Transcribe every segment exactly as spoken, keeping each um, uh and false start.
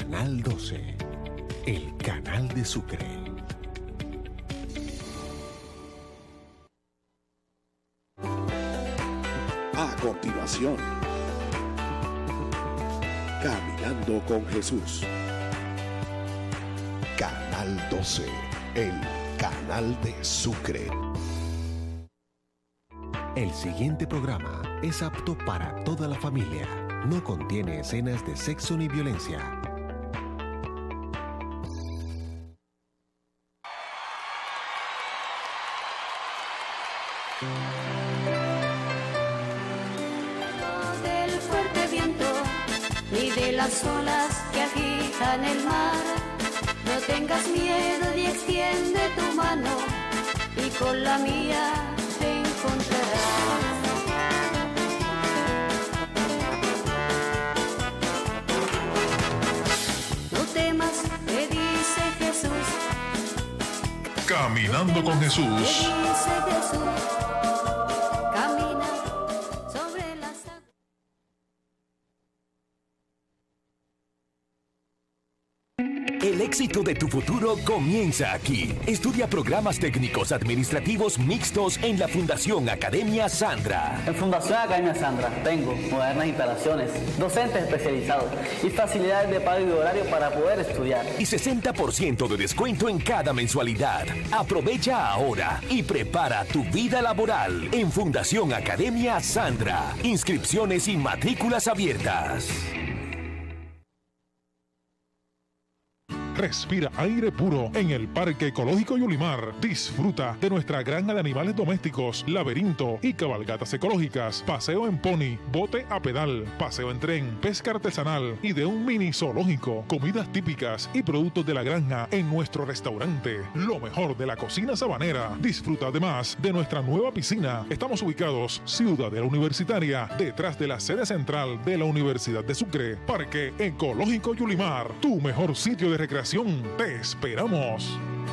Canal doce, el canal de Sucre. A continuación, Caminando con Jesús. Canal doce, el canal de Sucre. El siguiente programa es apto para toda la familia. No contiene escenas de sexo ni violencia. Del fuerte viento ni de las olas que agitan el mar. No tengas miedo y extiende tu mano y con la mía te encontrarás. No temas, te dice Jesús. Caminando con Jesús. Te dice Jesús. Camina sobre las aguas. El éxito de tu futuro comienza aquí. Estudia programas técnicos administrativos mixtos en la Fundación Academia Sandra. En Fundación Academia Sandra tengo modernas instalaciones, docentes especializados y facilidades de pago y de horario para poder estudiar. Y sesenta por ciento de descuento en cada mensualidad. Aprovecha ahora y prepara tu vida laboral en Fundación Academia Sandra. Inscripciones y matrículas abiertas. Respira aire puro en el Parque Ecológico Yulimar. Disfruta de nuestra granja de animales domésticos, laberinto y cabalgatas ecológicas, paseo en pony, bote a pedal, paseo en tren, pesca artesanal y de un mini zoológico, comidas típicas y productos de la granja en nuestro restaurante. Lo mejor de la cocina sabanera. Disfruta además de nuestra nueva piscina. Estamos ubicados Ciudadela Universitaria, detrás de la sede central de la Universidad de Sucre. Parque Ecológico Yulimar, tu mejor sitio de recreación. Te esperamos.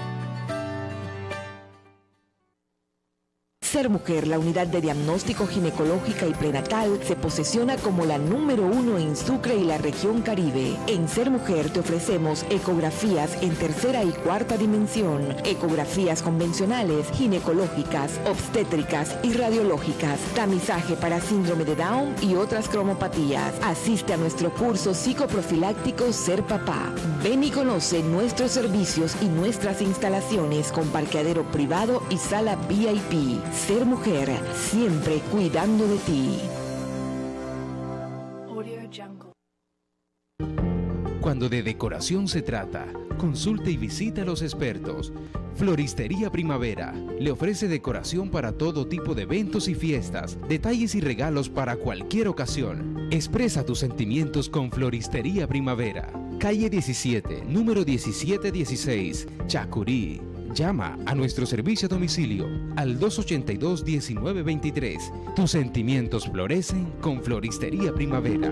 Ser Mujer, la unidad de diagnóstico ginecológica y prenatal, se posiciona como la número uno en Sucre y la región Caribe. En Ser Mujer te ofrecemos ecografías en tercera y cuarta dimensión, ecografías convencionales, ginecológicas, obstétricas y radiológicas, tamizaje para síndrome de Down y otras cromopatías. Asiste a nuestro curso psicoprofiláctico Ser Papá. Ven y conoce nuestros servicios y nuestras instalaciones con parqueadero privado y sala V I P. Ser Mujer, siempre cuidando de ti. Cuando de decoración se trata, consulte y visita a los expertos. Floristería Primavera le ofrece decoración para todo tipo de eventos y fiestas, detalles y regalos para cualquier ocasión. Expresa tus sentimientos con Floristería Primavera. Calle diecisiete, número diecisiete dieciséis, Chacurí. Llama a nuestro servicio a domicilio al dos ochenta y dos, diecinueve veintitrés. Tus sentimientos florecen con Floristería Primavera.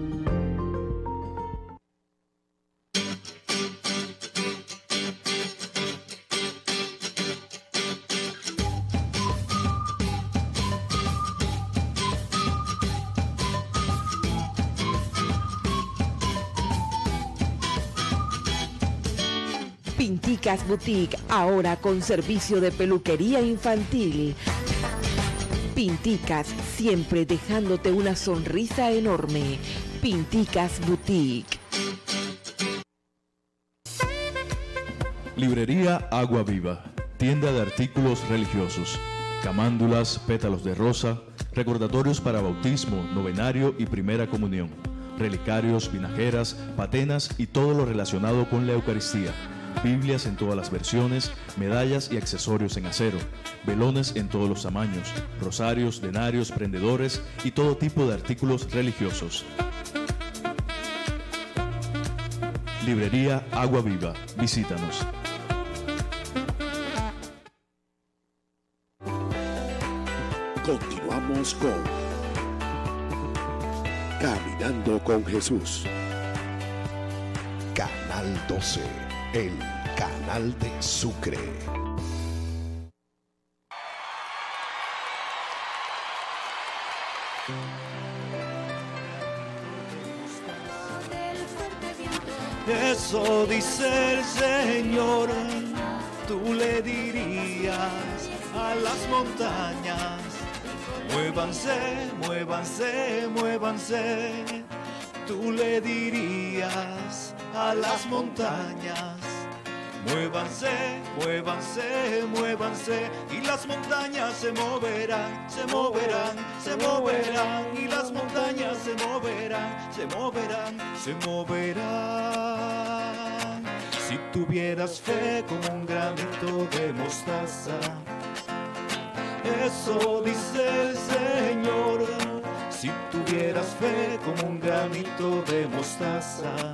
Pinticas Boutique, ahora con servicio de peluquería infantil. Pinticas, siempre dejándote una sonrisa enorme. Pinticas Boutique. Librería Agua Viva, tienda de artículos religiosos, camándulas, pétalos de rosa, recordatorios para bautismo, novenario y primera comunión, relicarios, vinajeras, patenas y todo lo relacionado con la Eucaristía. Biblias en todas las versiones, medallas y accesorios en acero, velones en todos los tamaños, rosarios, denarios, prendedores y todo tipo de artículos religiosos. Librería Agua Viva, visítanos. Continuamos con Caminando con Jesús. Canal doce. El canal de Sucre. Eso dice el Señor. Tú le dirías a las montañas: muévanse, muévanse, muévanse. Tú le dirías a las montañas: muévanse, muévanse, muévanse. Y las montañas se moverán, se moverán, se moverán. Y las montañas se moverán, se moverán, se moverán. Si tuvieras fe como un granito de mostaza, eso dice el Señor. Si tuvieras fe como un granito de mostaza,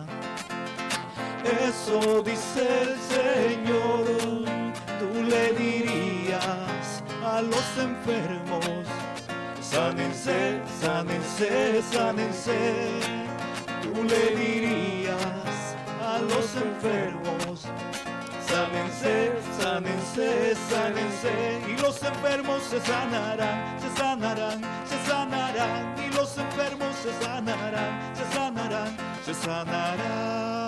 eso dice el Señor. Tú le dirías a los enfermos: sánense, sánense, sánense. Tú le dirías a los enfermos: sánense, sánense, sánense. Y los enfermos se sanarán, se sanarán, se sanarán. Y los enfermos se sanarán, se sanarán, se sanarán.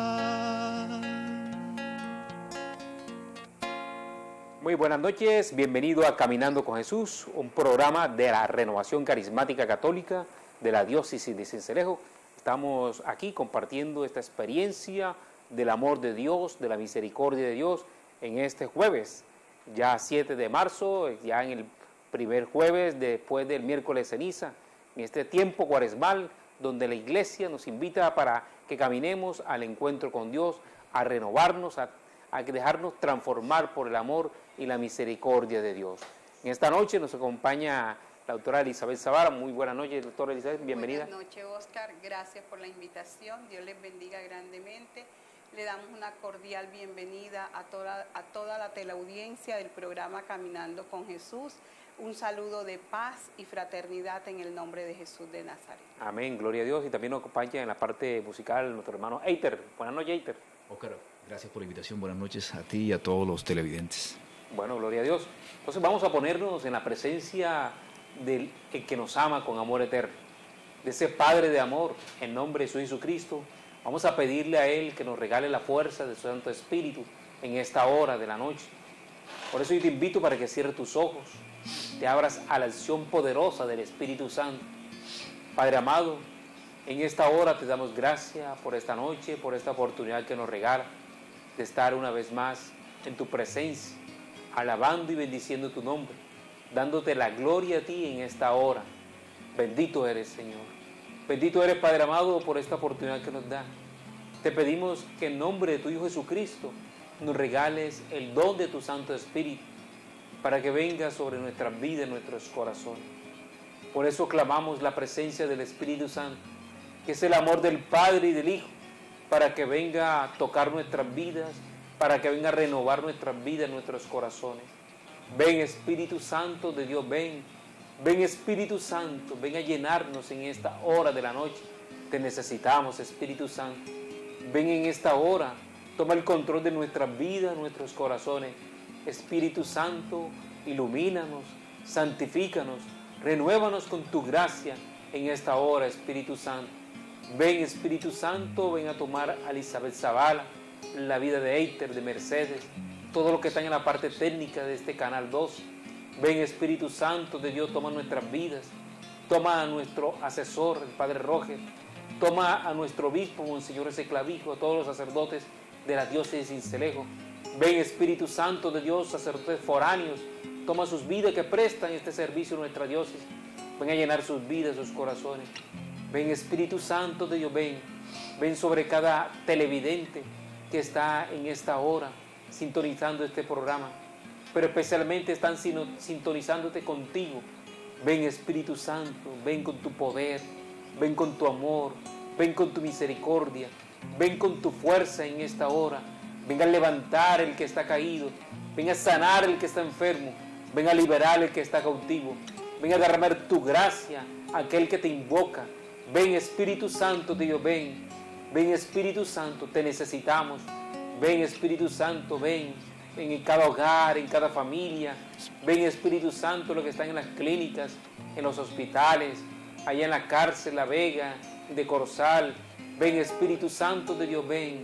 Muy buenas noches, bienvenido a Caminando con Jesús, un programa de la Renovación Carismática Católica de la Diócesis de Sincelejo. Estamos aquí compartiendo esta experiencia del amor de Dios, de la misericordia de Dios, en este jueves, ya siete de marzo, ya en el primer jueves después del miércoles ceniza, en este tiempo cuaresmal, donde la Iglesia nos invita para que caminemos al encuentro con Dios, a renovarnos, a, a dejarnos transformar por el amor y la misericordia de Dios. En esta noche nos acompaña la doctora Elizabeth Zavala. Muy buenas noches, doctora Elizabeth, bienvenida. Buenas noches, Oscar, gracias por la invitación, Dios les bendiga grandemente. Le damos una cordial bienvenida a toda, a toda la teleaudiencia del programa Caminando con Jesús. Un saludo de paz y fraternidad en el nombre de Jesús de Nazaret. Amén, gloria a Dios. Y también nos acompaña en la parte musical nuestro hermano Eiter. Buenas noches, Eiter. Oscar, gracias por la invitación. Buenas noches a ti y a todos los televidentes. Bueno, gloria a Dios. Entonces vamos a ponernos en la presencia del que nos ama con amor eterno, de ese Padre de amor, en nombre de su Jesucristo. Vamos a pedirle a Él que nos regale la fuerza de su Santo Espíritu en esta hora de la noche. Por eso yo te invito para que cierres tus ojos, te abras a la acción poderosa del Espíritu Santo. Padre amado, en esta hora te damos gracias por esta noche, por esta oportunidad que nos regala de estar una vez más en tu presencia, alabando y bendiciendo tu nombre, dándote la gloria a ti en esta hora. Bendito eres, Señor. Bendito eres, Padre amado, por esta oportunidad que nos da. Te pedimos que en nombre de tu Hijo Jesucristo nos regales el don de tu Santo Espíritu para que venga sobre nuestras vidas y nuestros corazones. Por eso clamamos la presencia del Espíritu Santo, que es el amor del Padre y del Hijo, para que venga a tocar nuestras vidas, para que venga a renovar nuestras vidas y nuestros corazones. Ven, Espíritu Santo de Dios, ven. Ven, Espíritu Santo, ven a llenarnos en esta hora de la noche. Te necesitamos, Espíritu Santo. Ven en esta hora, toma el control de nuestras vidas, nuestros corazones. Espíritu Santo, ilumínanos, santifícanos, renuévanos con tu gracia en esta hora, Espíritu Santo. Ven, Espíritu Santo, ven a tomar a Elizabeth Zavala, la vida de Eiter, de Mercedes, todo lo que está en la parte técnica de este Canal dos. Ven, Espíritu Santo de Dios, toma nuestras vidas, toma a nuestro asesor, el Padre Roger, toma a nuestro obispo, Monseñor Ese Clavijo, a todos los sacerdotes de la diócesis de Sincelejo. Ven, Espíritu Santo de Dios, sacerdotes foráneos, toma sus vidas que prestan este servicio a nuestra diócesis. Ven a llenar sus vidas, sus corazones. Ven, Espíritu Santo de Dios, ven. Ven sobre cada televidente que está en esta hora sintonizando este programa, pero especialmente están sintonizándote contigo. Ven, Espíritu Santo, ven con tu poder, ven con tu amor, ven con tu misericordia, ven con tu fuerza en esta hora. Ven a levantar el que está caído, ven a sanar el que está enfermo, ven a liberar el que está cautivo, ven a derramar tu gracia a aquel que te invoca. Ven, Espíritu Santo de Dios, ven. Ven, Espíritu Santo, te necesitamos. Ven, Espíritu Santo, ven. Ven en cada hogar, en cada familia. Ven, Espíritu Santo, los que están en las clínicas, en los hospitales, allá en la cárcel, La Vega, de Corozal. Ven, Espíritu Santo de Dios, ven.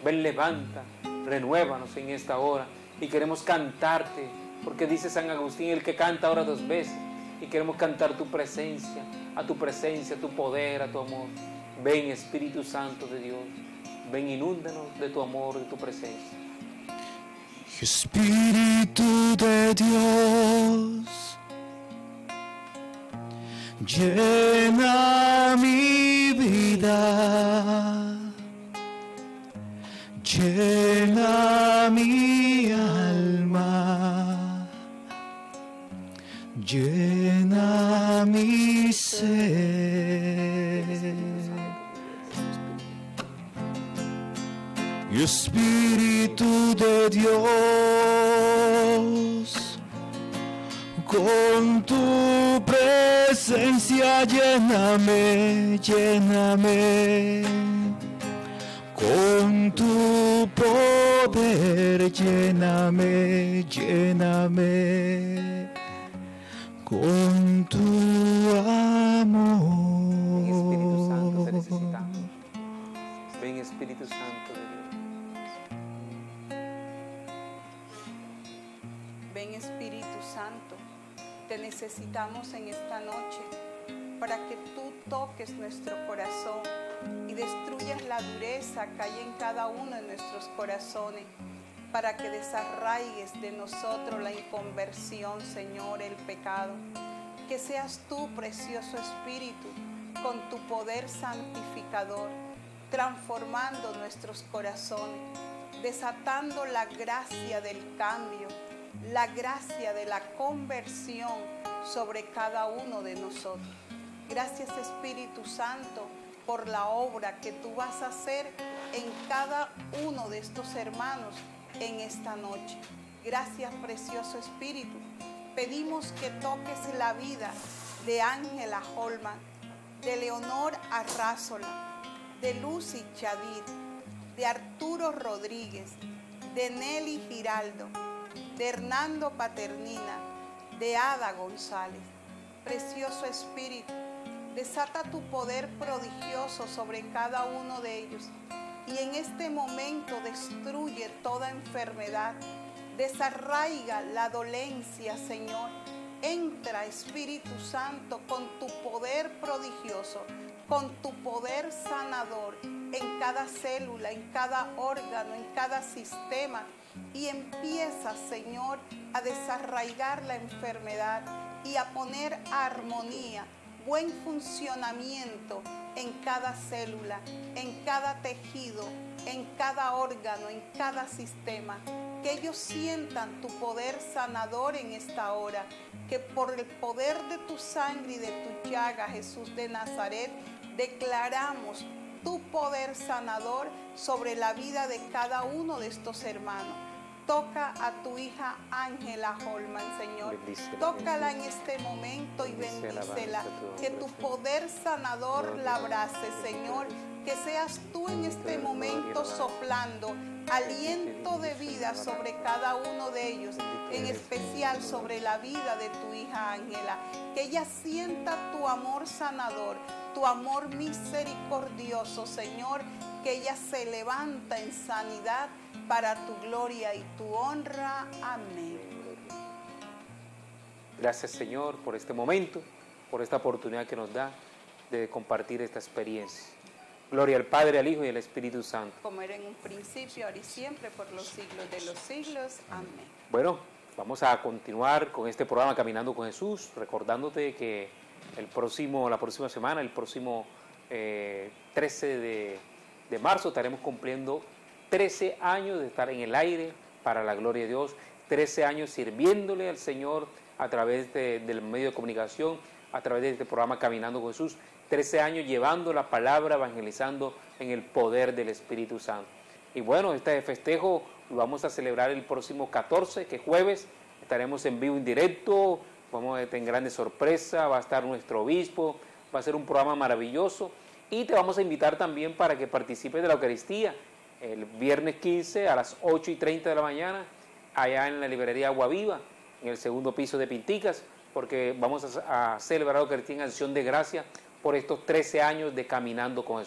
Ven, levanta, renuévanos en esta hora y queremos cantarte, porque dice San Agustín, el que canta ahora dos veces, y queremos cantar tu presencia, a tu presencia, a tu poder, a tu amor. Ven, Espíritu Santo de Dios, ven, inúndanos de tu amor, de tu presencia. Espíritu de Dios, llena mi vida, llena mi alma, llena mi ser. Espíritu de Dios, con tu presencia lléname, lléname, con tu poder lléname, lléname, con tu amor. Espíritu Santo, te necesitamos. Ven, Espíritu Santo de Dios. Ven, Espíritu Santo, te necesitamos en esta noche para que tú toques nuestro corazón y destruyas la dureza que hay en cada uno de nuestros corazones, para que desarraigues de nosotros la inconversión, Señor, el pecado. Que seas tú, precioso Espíritu, con tu poder santificador, transformando nuestros corazones, desatando la gracia del cambio, la gracia de la conversión sobre cada uno de nosotros. Gracias, Espíritu Santo, por la obra que tú vas a hacer en cada uno de estos hermanos en esta noche. Gracias, precioso Espíritu. Pedimos que toques la vida de Ángela Holman, de Leonor Arrázola, de Lucy Chadid, de Arturo Rodríguez, de Nelly Giraldo, de Hernando Paternina, de Ada González. Precioso Espíritu, desata tu poder prodigioso sobre cada uno de ellos y en este momento destruye toda enfermedad, desarraiga la dolencia, Señor. Entra, Espíritu Santo, con tu poder prodigioso, con tu poder sanador en cada célula, en cada órgano, en cada sistema, y empieza, Señor, a desarraigar la enfermedad y a poner armonía, buen funcionamiento en cada célula, en cada tejido, en cada órgano, en cada sistema. Que ellos sientan tu poder sanador en esta hora, que por el poder de tu sangre y de tu llaga, Jesús de Nazaret, declaramos tu poder sanador sobre la vida de cada uno de estos hermanos. Toca a tu hija Ángela Holman, Señor. Bendícela, tócala en este momento y bendícela. Que tu poder sanador la abrace, Señor. Que seas tú en este momento soplando aliento de vida sobre cada uno de ellos, en especial sobre la vida de tu hija Ángela. Que ella sienta tu amor sanador, tu amor misericordioso, Señor. Que ella se levanta en sanidad para tu gloria y tu honra. Amén. Gracias, Señor, por este momento, por esta oportunidad que nos da de compartir esta experiencia. Gloria al Padre, al Hijo y al Espíritu Santo. Como era en un principio, ahora y siempre, por los siglos de los siglos. Amén. Bueno, vamos a continuar con este programa Caminando con Jesús, recordándote que el próximo, la próxima semana, el próximo eh, trece de marzo, estaremos cumpliendo trece años de estar en el aire para la gloria de Dios, trece años sirviéndole al Señor a través de, del medio de comunicación, a través de este programa Caminando con Jesús, trece años llevando la palabra, evangelizando en el poder del Espíritu Santo. Y bueno, este festejo lo vamos a celebrar el próximo catorce, que es jueves, estaremos en vivo en directo, vamos a tener grandes sorpresas, va a estar nuestro obispo, va a ser un programa maravilloso y te vamos a invitar también para que participes de la Eucaristía el viernes quince a las ocho y treinta de la mañana, allá en la librería Agua Viva, en el segundo piso de Pinticas, porque vamos a, a celebrar la Eucaristía en acción de gracia por estos trece años de Caminando con Jesús.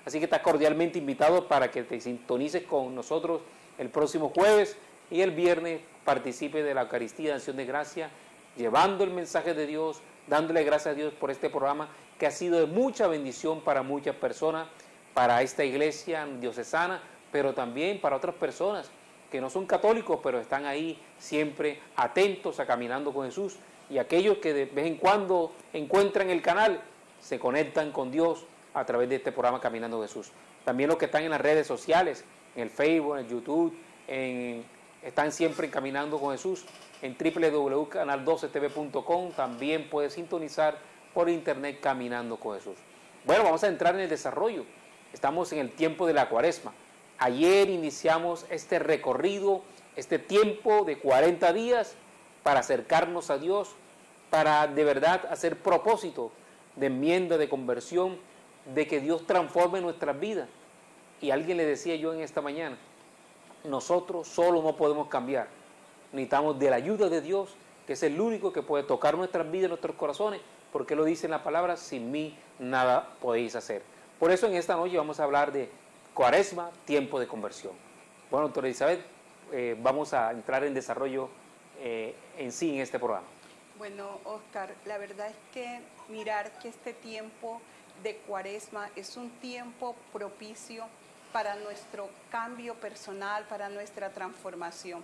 Así que estás cordialmente invitado para que te sintonices con nosotros el próximo jueves y el viernes participe de la Eucaristía de Acción de Gracia, llevando el mensaje de Dios, dándole gracias a Dios por este programa que ha sido de mucha bendición para muchas personas, para esta iglesia diocesana, pero también para otras personas que no son católicos, pero están ahí siempre atentos a Caminando con Jesús, y aquellos que de vez en cuando encuentran el canal, se conectan con Dios a través de este programa Caminando con Jesús. También los que están en las redes sociales, en el Facebook, en el YouTube, en, están siempre en Caminando con Jesús, en doble u doble u doble u punto canal doce t v punto com, también puedes sintonizar por internet Caminando con Jesús. Bueno, vamos a entrar en el desarrollo. Estamos en el tiempo de la Cuaresma. Ayer iniciamos este recorrido, este tiempo de cuarenta días para acercarnos a Dios, para de verdad hacer propósito de enmienda, de conversión, de que Dios transforme nuestras vidas. Y alguien le decía yo en esta mañana, nosotros solo no podemos cambiar, necesitamos de la ayuda de Dios, que es el único que puede tocar nuestras vidas, nuestros corazones, porque lo dice en la palabra, sin mí nada podéis hacer. Por eso en esta noche vamos a hablar de Cuaresma, tiempo de conversión. Bueno, doctora Elizabeth, eh, vamos a entrar en desarrollo eh, en sí en este programa. Bueno, Oscar, la verdad es que mirar que este tiempo de Cuaresma es un tiempo propicio para nuestro cambio personal, para nuestra transformación.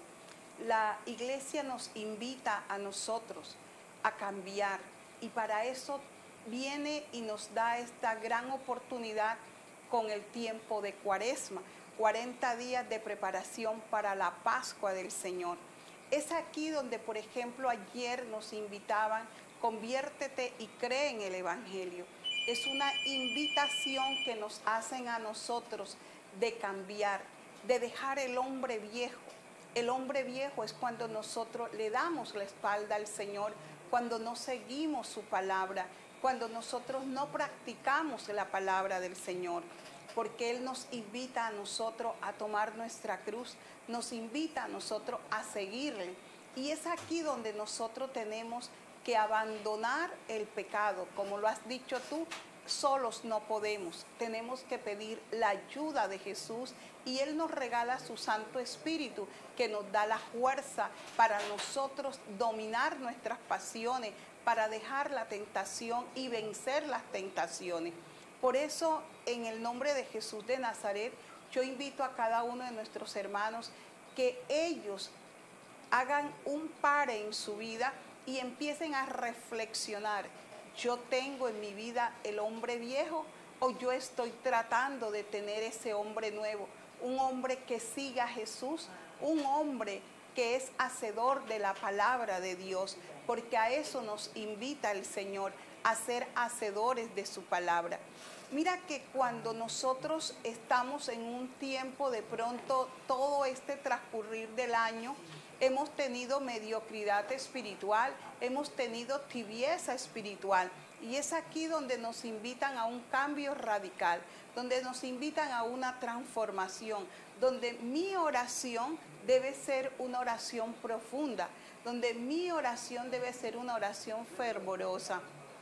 La Iglesia nos invita a nosotros a cambiar, y para eso viene y nos da esta gran oportunidad con el tiempo de Cuaresma, cuarenta días de preparación para la Pascua del Señor. Es aquí donde, por ejemplo, ayer nos invitaban, conviértete y cree en el Evangelio. Es una invitación que nos hacen a nosotros de cambiar, de dejar el hombre viejo. El hombre viejo es cuando nosotros le damos la espalda al Señor, cuando no seguimos su palabra, cuando nosotros no practicamos la palabra del Señor, porque Él nos invita a nosotros a tomar nuestra cruz, nos invita a nosotros a seguirle. Y es aquí donde nosotros tenemos que abandonar el pecado. Como lo has dicho tú, solos no podemos. Tenemos que pedir la ayuda de Jesús, y Él nos regala su Santo Espíritu, que nos da la fuerza para nosotros dominar nuestras pasiones, para dejar la tentación y vencer las tentaciones. Por eso, en el nombre de Jesús de Nazaret, yo invito a cada uno de nuestros hermanos que ellos hagan un pare en su vida y empiecen a reflexionar. ¿Yo tengo en mi vida el hombre viejo, o yo estoy tratando de tener ese hombre nuevo? Un hombre que siga a Jesús, un hombre que es hacedor de la palabra de Dios, porque a eso nos invita el Señor, a ser hacedores de su palabra. Mira que cuando nosotros estamos en un tiempo, de pronto todo este transcurrir del año, hemos tenido mediocridad espiritual, hemos tenido tibieza espiritual, y es aquí donde nos invitan a un cambio radical, donde nos invitan a una transformación, donde mi oración debe ser una oración profunda, donde mi oración debe ser una oración fervorosa,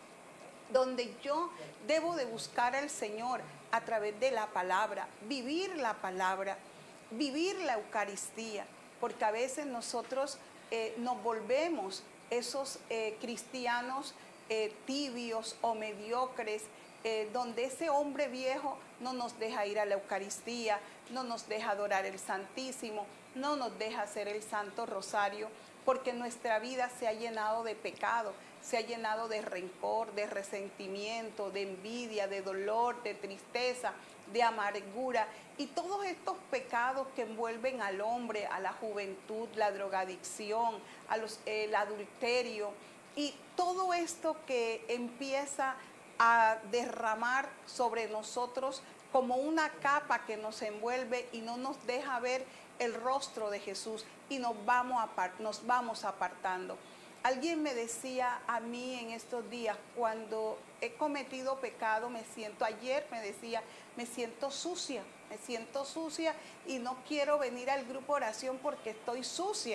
donde yo debo de buscar al Señor a través de la palabra, vivir la palabra, vivir la Eucaristía, porque a veces nosotros eh, nos volvemos esos eh, cristianos eh, tibios o mediocres, eh, donde ese hombre viejo no nos deja ir a la Eucaristía, no nos deja adorar el Santísimo, no nos deja hacer el Santo Rosario, porque nuestra vida se ha llenado de pecado, se ha llenado de rencor, de resentimiento, de envidia, de dolor, de tristeza, de amargura, y todos estos pecados que envuelven al hombre, a la juventud, la drogadicción, a los, el adulterio, y todo esto que empieza a derramar sobre nosotros como una capa que nos envuelve y no nos deja ver el rostro de Jesús, y nos vamos, apart- nos vamos apartando. Alguien me decía a mí en estos días, cuando he cometido pecado, me siento, ayer me decía, me siento sucia, me siento sucia y no quiero venir al grupo de oración porque estoy sucia.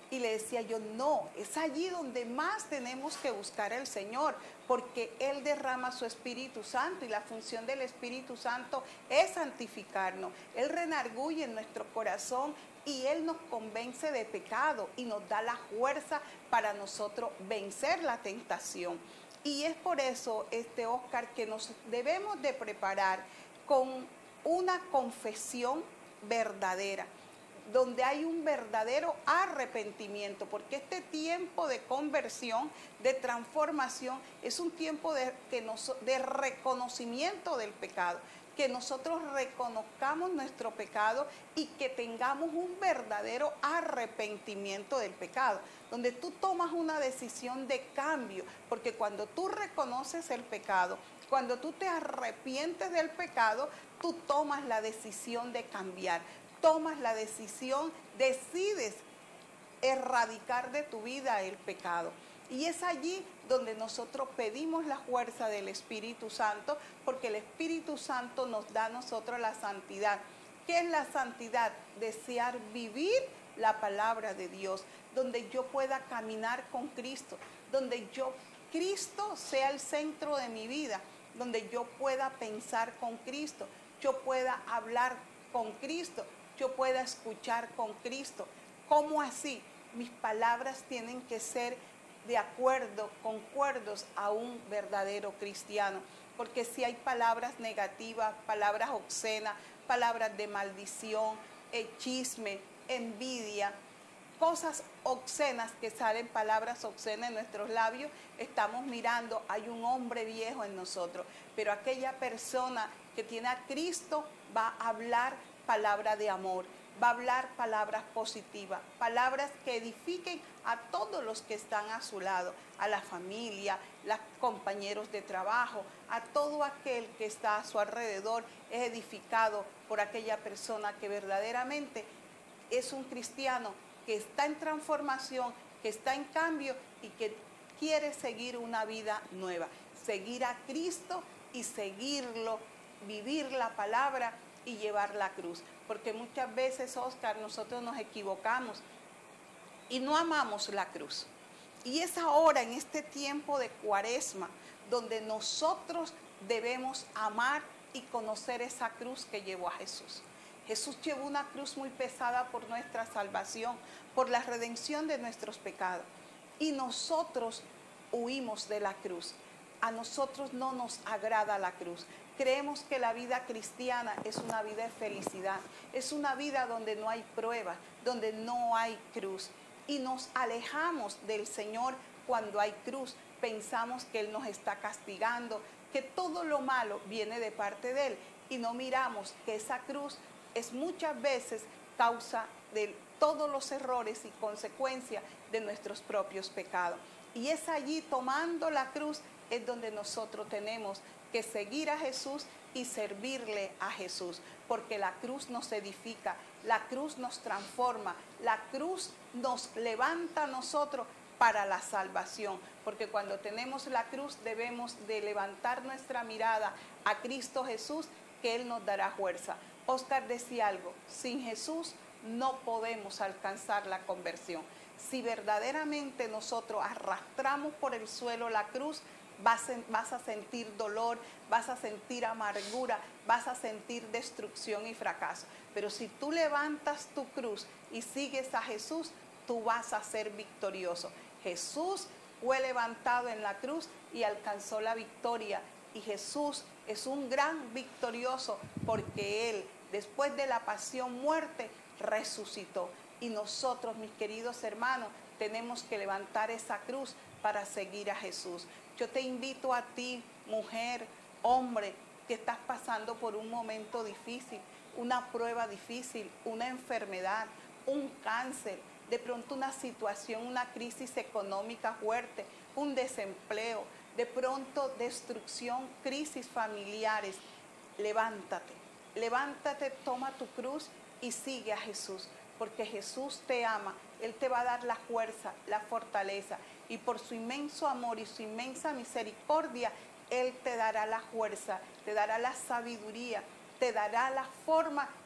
Y le decía yo, no, es allí donde más tenemos que buscar al Señor, porque Él derrama su Espíritu Santo y la función del Espíritu Santo es santificarnos. Él renarguye en nuestro corazón y Él nos convence de pecado y nos da la fuerza para nosotros vencer la tentación. Y es por eso, este Oscar, que nos debemos de preparar con una confesión verdadera, donde hay un verdadero arrepentimiento, porque este tiempo de conversión, de transformación, es un tiempo de, que nos, de reconocimiento del pecado, que nosotros reconozcamos nuestro pecado y que tengamos un verdadero arrepentimiento del pecado, donde tú tomas una decisión de cambio, porque cuando tú reconoces el pecado, cuando tú te arrepientes del pecado, tú tomas la decisión de cambiar, tomas la decisión, decides erradicar de tu vida el pecado. Y es allí donde nosotros pedimos la fuerza del Espíritu Santo, porque el Espíritu Santo nos da a nosotros la santidad. ¿Qué es la santidad? Desear vivir la palabra de Dios, donde yo pueda caminar con Cristo, donde yo, Cristo sea el centro de mi vida, donde yo pueda pensar con Cristo, yo pueda hablar con Cristo, yo pueda escuchar con Cristo. ¿Cómo así? Mis palabras tienen que ser de acuerdo, concuerdos a un verdadero cristiano. Porque si hay palabras negativas, palabras obscenas, palabras de maldición, eh, chisme, envidia, cosas obscenas que salen, palabras obscenas en nuestros labios, estamos mirando, hay un hombre viejo en nosotros. Pero aquella persona que tiene a Cristo va a hablar palabra de amor, va a hablar palabras positivas, palabras que edifiquen a todos los que están a su lado, a la familia, los compañeros de trabajo, a todo aquel que está a su alrededor, es edificado por aquella persona que verdaderamente es un cristiano, que está en transformación, que está en cambio y que quiere seguir una vida nueva, seguir a Cristo y seguirlo, vivir la palabra y llevar la cruz. Porque muchas veces, Oscar, nosotros nos equivocamos y no amamos la cruz. Y es ahora, en este tiempo de Cuaresma, donde nosotros debemos amar y conocer esa cruz que llevó a Jesús. Jesús llevó una cruz muy pesada por nuestra salvación, por la redención de nuestros pecados. Y nosotros huimos de la cruz. A nosotros no nos agrada la cruz. Creemos que la vida cristiana es una vida de felicidad, es una vida donde no hay pruebas, donde no hay cruz. Y nos alejamos del Señor cuando hay cruz. Pensamos que Él nos está castigando, que todo lo malo viene de parte de Él. Y no miramos que esa cruz es muchas veces causa de todos los errores y consecuencias de nuestros propios pecados. Y es allí, tomando la cruz, es donde nosotros tenemos que seguir a Jesús y servirle a Jesús, porque la cruz nos edifica, la cruz nos transforma, la cruz nos levanta a nosotros para la salvación, porque cuando tenemos la cruz debemos de levantar nuestra mirada a Cristo Jesús, que Él nos dará fuerza. Oscar decía algo, sin Jesús no podemos alcanzar la conversión. Si verdaderamente nosotros arrastramos por el suelo la cruz, Vas, en, vas a sentir dolor, vas a sentir amargura, vas a sentir destrucción y fracaso. Pero si tú levantas tu cruz y sigues a Jesús, tú vas a ser victorioso. Jesús fue levantado en la cruz y alcanzó la victoria. Y Jesús es un gran victorioso porque Él, después de la pasión, muerte, resucitó. Y nosotros, mis queridos hermanos, tenemos que levantar esa cruz para seguir a Jesús. Yo te invito a ti, mujer, hombre, que estás pasando por un momento difícil, una prueba difícil, una enfermedad, un cáncer, de pronto una situación, una crisis económica fuerte, un desempleo, de pronto destrucción, crisis familiares. Levántate, levántate, toma tu cruz y sigue a Jesús, porque Jesús te ama, Él te va a dar la fuerza, la fortaleza, y por su inmenso amor y su inmensa misericordia, Él te dará la fuerza, te dará la sabiduría, te dará la forma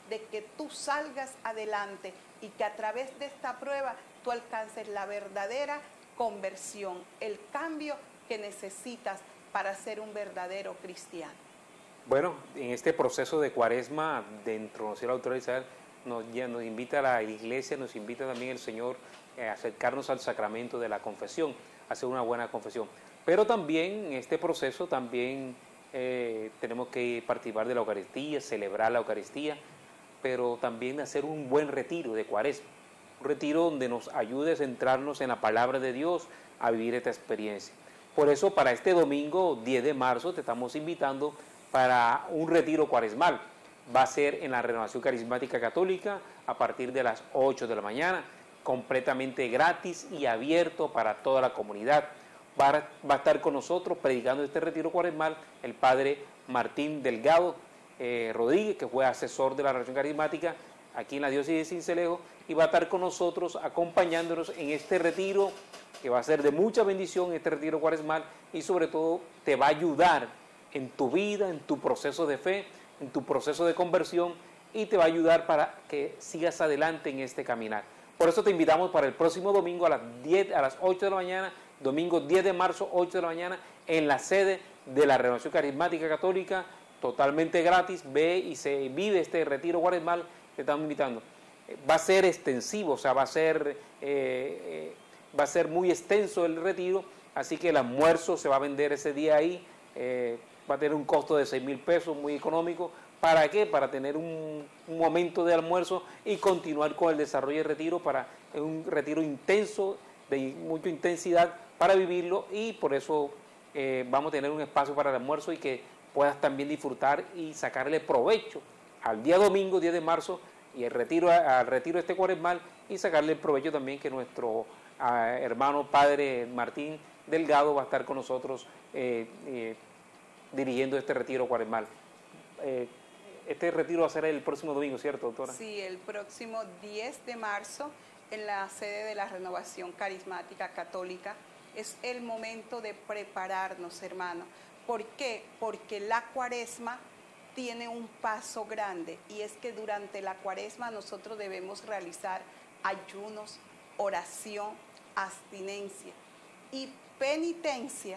de que tú salgas adelante y que a través de esta prueba tú alcances la verdadera conversión, el cambio que necesitas para ser un verdadero cristiano. Bueno, en este proceso de Cuaresma, dentro de la autoridad de Israel, nos, ya nos invita la iglesia, nos invita también el Señor a acercarnos al sacramento de la confesión, a hacer una buena confesión. Pero también en este proceso también eh, tenemos que participar de la Eucaristía, celebrar la Eucaristía, pero también hacer un buen retiro de Cuaresma, un retiro donde nos ayude a centrarnos en la palabra de Dios, a vivir esta experiencia. Por eso para este domingo diez de marzo te estamos invitando para un retiro cuaresmal. Va a ser en la Renovación Carismática Católica a partir de las ocho de la mañana, completamente gratis y abierto para toda la comunidad. Va a, va a estar con nosotros predicando este retiro cuaresmal el padre Martín Delgado eh, Rodríguez, que fue asesor de la Renovación Carismática aquí en la diócesis de Sincelejo, y va a estar con nosotros acompañándonos en este retiro que va a ser de mucha bendición, este retiro cuaresmal, y sobre todo te va a ayudar en tu vida, en tu proceso de fe, en tu proceso de conversión, y te va a ayudar para que sigas adelante en este caminar. Por eso te invitamos para el próximo domingo a las, diez, a las ocho de la mañana, domingo diez de marzo, ocho de la mañana, en la sede de la Renovación Carismática Católica, totalmente gratis. Ve y se vive este retiro cuaresmal, te estamos invitando. Va a ser extensivo, o sea, va a ser, eh, eh, va a ser muy extenso el retiro, así que el almuerzo se va a vender ese día ahí, eh, va a tener un costo de seis mil pesos, muy económico. ¿Para qué? Para tener un, un momento de almuerzo y continuar con el desarrollo del retiro, para un retiro intenso, de mucha intensidad, para vivirlo, y por eso eh, vamos a tener un espacio para el almuerzo y que puedas también disfrutar y sacarle provecho al día domingo diez de marzo y el retiro, al retiro este cuaresmal, y sacarle el provecho también que nuestro uh, hermano padre Martín Delgado va a estar con nosotros eh, eh, dirigiendo este retiro cuaresmal. Eh, este retiro va a ser el próximo domingo, ¿cierto, doctora? Sí, el próximo diez de marzo en la sede de la Renovación Carismática Católica. Es el momento de prepararnos, hermano. ¿Por qué? Porque la Cuaresma tiene un paso grande, y es que durante la Cuaresma nosotros debemos realizar ayunos, oración, abstinencia y penitencia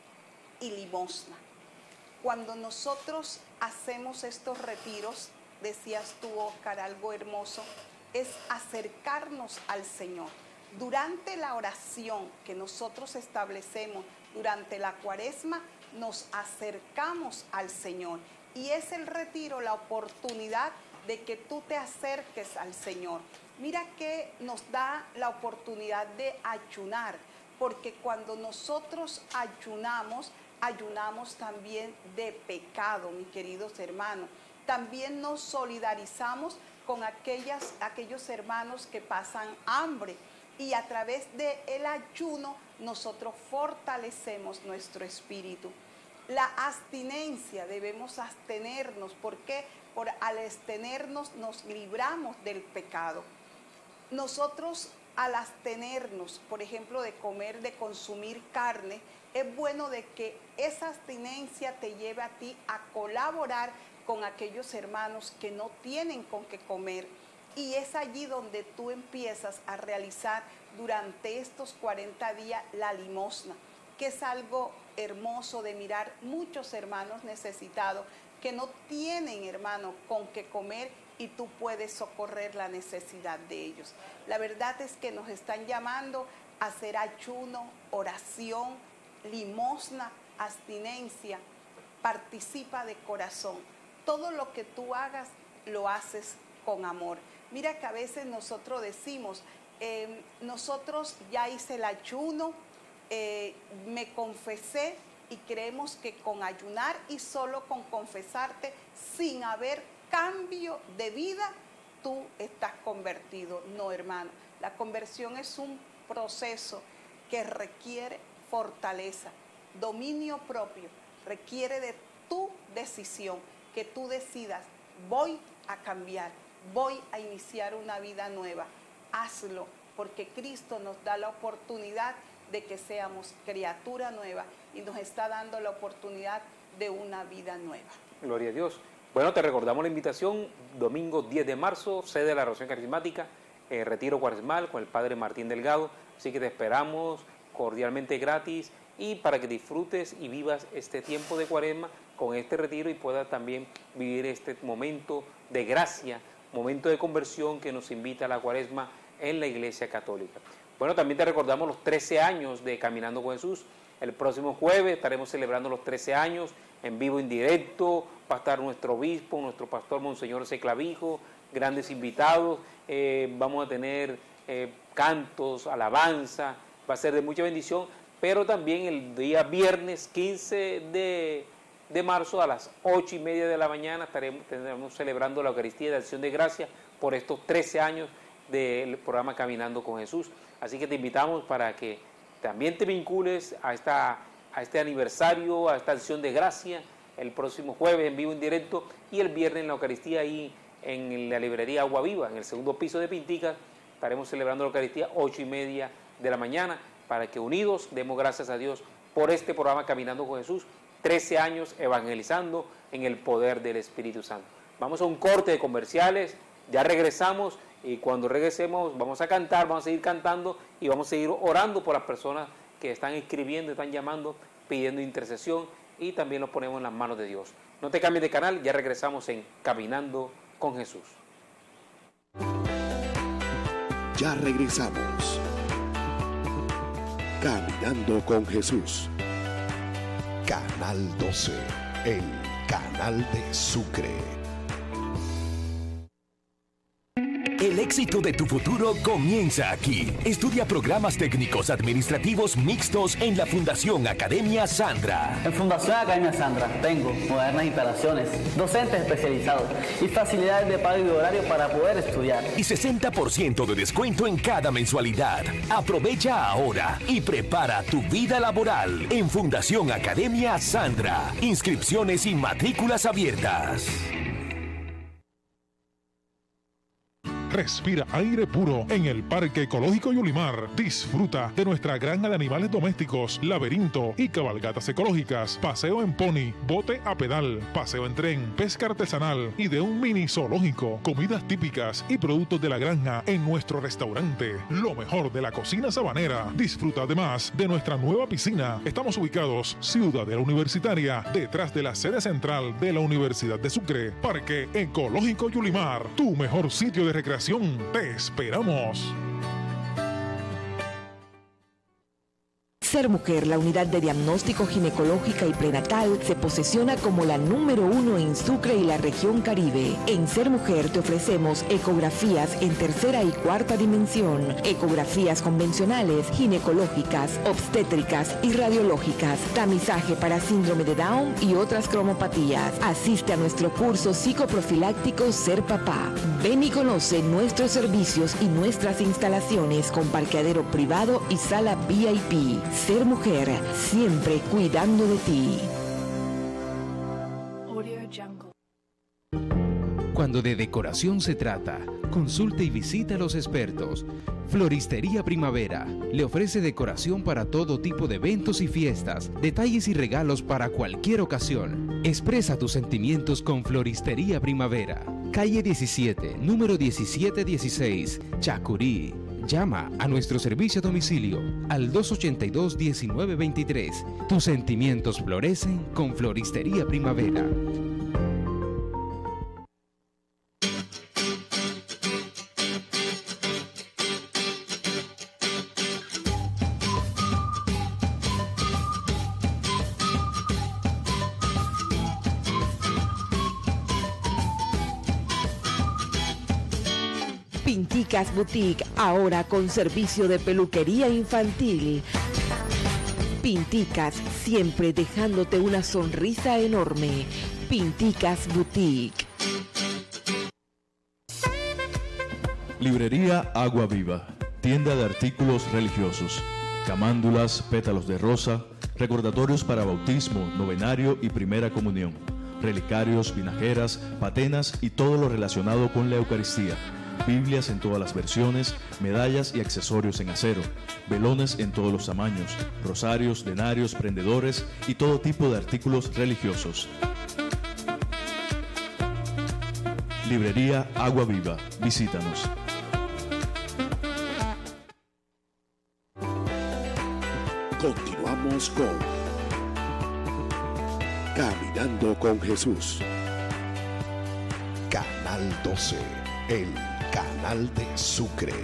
y limosna. Cuando nosotros hacemos estos retiros, decías tú, Óscar, algo hermoso, es acercarnos al Señor. Durante la oración que nosotros establecemos durante la Cuaresma, nos acercamos al Señor. Y es el retiro la oportunidad de que tú te acerques al Señor. Mira que nos da la oportunidad de ayunar, porque cuando nosotros ayunamos, ayunamos también de pecado, mis queridos hermanos. También nos solidarizamos con aquellas, aquellos hermanos que pasan hambre, y a través del ayuno nosotros fortalecemos nuestro espíritu. La abstinencia, debemos abstenernos. ¿Por qué? Por al abstenernos nos libramos del pecado. Nosotros al abstenernos, por ejemplo, de comer, de consumir carne, es bueno de que esa abstinencia te lleve a ti a colaborar con aquellos hermanos que no tienen con qué comer. Y es allí donde tú empiezas a realizar durante estos cuarenta días la limosna, que es algo hermoso de mirar muchos hermanos necesitados que no tienen, hermano, con qué comer, y tú puedes socorrer la necesidad de ellos. La verdad es que nos están llamando a hacer ayuno, oración, limosna, abstinencia. Participa de corazón. Todo lo que tú hagas, lo haces con amor. Mira que a veces nosotros decimos, eh, nosotros ya hice el ayuno, eh, me confesé, y creemos que con ayunar y solo con confesarte, sin haber cambio de vida, tú estás convertido. No, hermano, la conversión es un proceso que requiere fortaleza, dominio propio, requiere de tu decisión, que tú decidas, voy a cambiar, voy a iniciar una vida nueva. Hazlo, porque Cristo nos da la oportunidad de que seamos criatura nueva, y nos está dando la oportunidad de una vida nueva. Gloria a Dios. Bueno, te recordamos la invitación, domingo diez de marzo, sede de la Renovación Carismática, eh, retiro cuaresmal con el Padre Martín Delgado, así que te esperamos cordialmente gratis y para que disfrutes y vivas este tiempo de cuaresma con este retiro y puedas también vivir este momento de gracia, momento de conversión que nos invita a la cuaresma en la Iglesia Católica. Bueno, también te recordamos los trece años de Caminando con Jesús. El próximo jueves estaremos celebrando los trece años en vivo, en directo. Va a estar nuestro obispo, nuestro pastor Monseñor C. Clavijo, grandes invitados. Eh, vamos a tener eh, cantos, alabanza. Va a ser de mucha bendición. Pero también el día viernes quince de marzo a las ocho y media de la mañana estaremos, estaremos celebrando la Eucaristía de Acción de Gracia por estos trece años del programa Caminando con Jesús. Así que te invitamos para que también te vincules a, esta, a este aniversario, a esta acción de gracia, el próximo jueves en vivo en directo y el viernes en la Eucaristía ahí en la librería Agua Viva, en el segundo piso de Pinticas. Estaremos celebrando la Eucaristía ocho y media de la mañana para que unidos demos gracias a Dios por este programa Caminando con Jesús, trece años evangelizando en el poder del Espíritu Santo. Vamos a un corte de comerciales, ya regresamos. Y cuando regresemos vamos a cantar, vamos a seguir cantando y vamos a seguir orando por las personas que están escribiendo, están llamando, pidiendo intercesión y también los ponemos en las manos de Dios. No te cambies de canal, ya regresamos en Caminando con Jesús. Ya regresamos. Caminando con Jesús. Canal doce, el canal de Sucre. El éxito de tu futuro comienza aquí. Estudia programas técnicos administrativos mixtos en la Fundación Academia Sandra. En Fundación Academia Sandra tengo modernas instalaciones, docentes especializados y facilidades de pago y de horario para poder estudiar. Y sesenta por ciento de descuento en cada mensualidad. Aprovecha ahora y prepara tu vida laboral en Fundación Academia Sandra. Inscripciones y matrículas abiertas. Respira aire puro en el Parque Ecológico Yulimar. Disfruta de nuestra granja de animales domésticos, laberinto y cabalgatas ecológicas, paseo en pony, bote a pedal, paseo en tren, pesca artesanal y de un mini zoológico, comidas típicas y productos de la granja en nuestro restaurante. Lo mejor de la cocina sabanera. Disfruta además de nuestra nueva piscina. Estamos ubicados Ciudadela Universitaria, detrás de la sede central de la Universidad de Sucre. Parque Ecológico Yulimar, tu mejor sitio de recreación. Te esperamos. Ser Mujer, la unidad de diagnóstico ginecológica y prenatal, se posiciona como la número uno en Sucre y la región Caribe. En Ser Mujer te ofrecemos ecografías en tercera y cuarta dimensión, ecografías convencionales, ginecológicas, obstétricas y radiológicas, tamizaje para síndrome de Down y otras cromopatías. Asiste a nuestro curso psicoprofiláctico Ser Papá. Ven y conoce nuestros servicios y nuestras instalaciones con parqueadero privado y sala V I P. Ser Mujer, siempre cuidando de ti. Cuando de decoración se trata, consulte y visita a los expertos. Floristería Primavera le ofrece decoración para todo tipo de eventos y fiestas, detalles y regalos para cualquier ocasión. Expresa tus sentimientos con Floristería Primavera. Calle diecisiete, número diecisiete dieciséis, Chacurí. Llama a nuestro servicio a domicilio al dos ochenta y dos, diecinueve veintitrés. Tus sentimientos florecen con Floristería Primavera. Pinticas Boutique, ahora con servicio de peluquería infantil. Pinticas, siempre dejándote una sonrisa enorme. Pinticas Boutique. Librería Agua Viva, tienda de artículos religiosos, camándulas, pétalos de rosa, recordatorios para bautismo, novenario y primera comunión, relicarios, vinajeras, patenas y todo lo relacionado con la Eucaristía. Biblias en todas las versiones, medallas y accesorios en acero, velones en todos los tamaños, rosarios, denarios, prendedores y todo tipo de artículos religiosos. Librería Agua Viva. Visítanos. Continuamos con Caminando con Jesús. Canal doce, el canal de Sucre.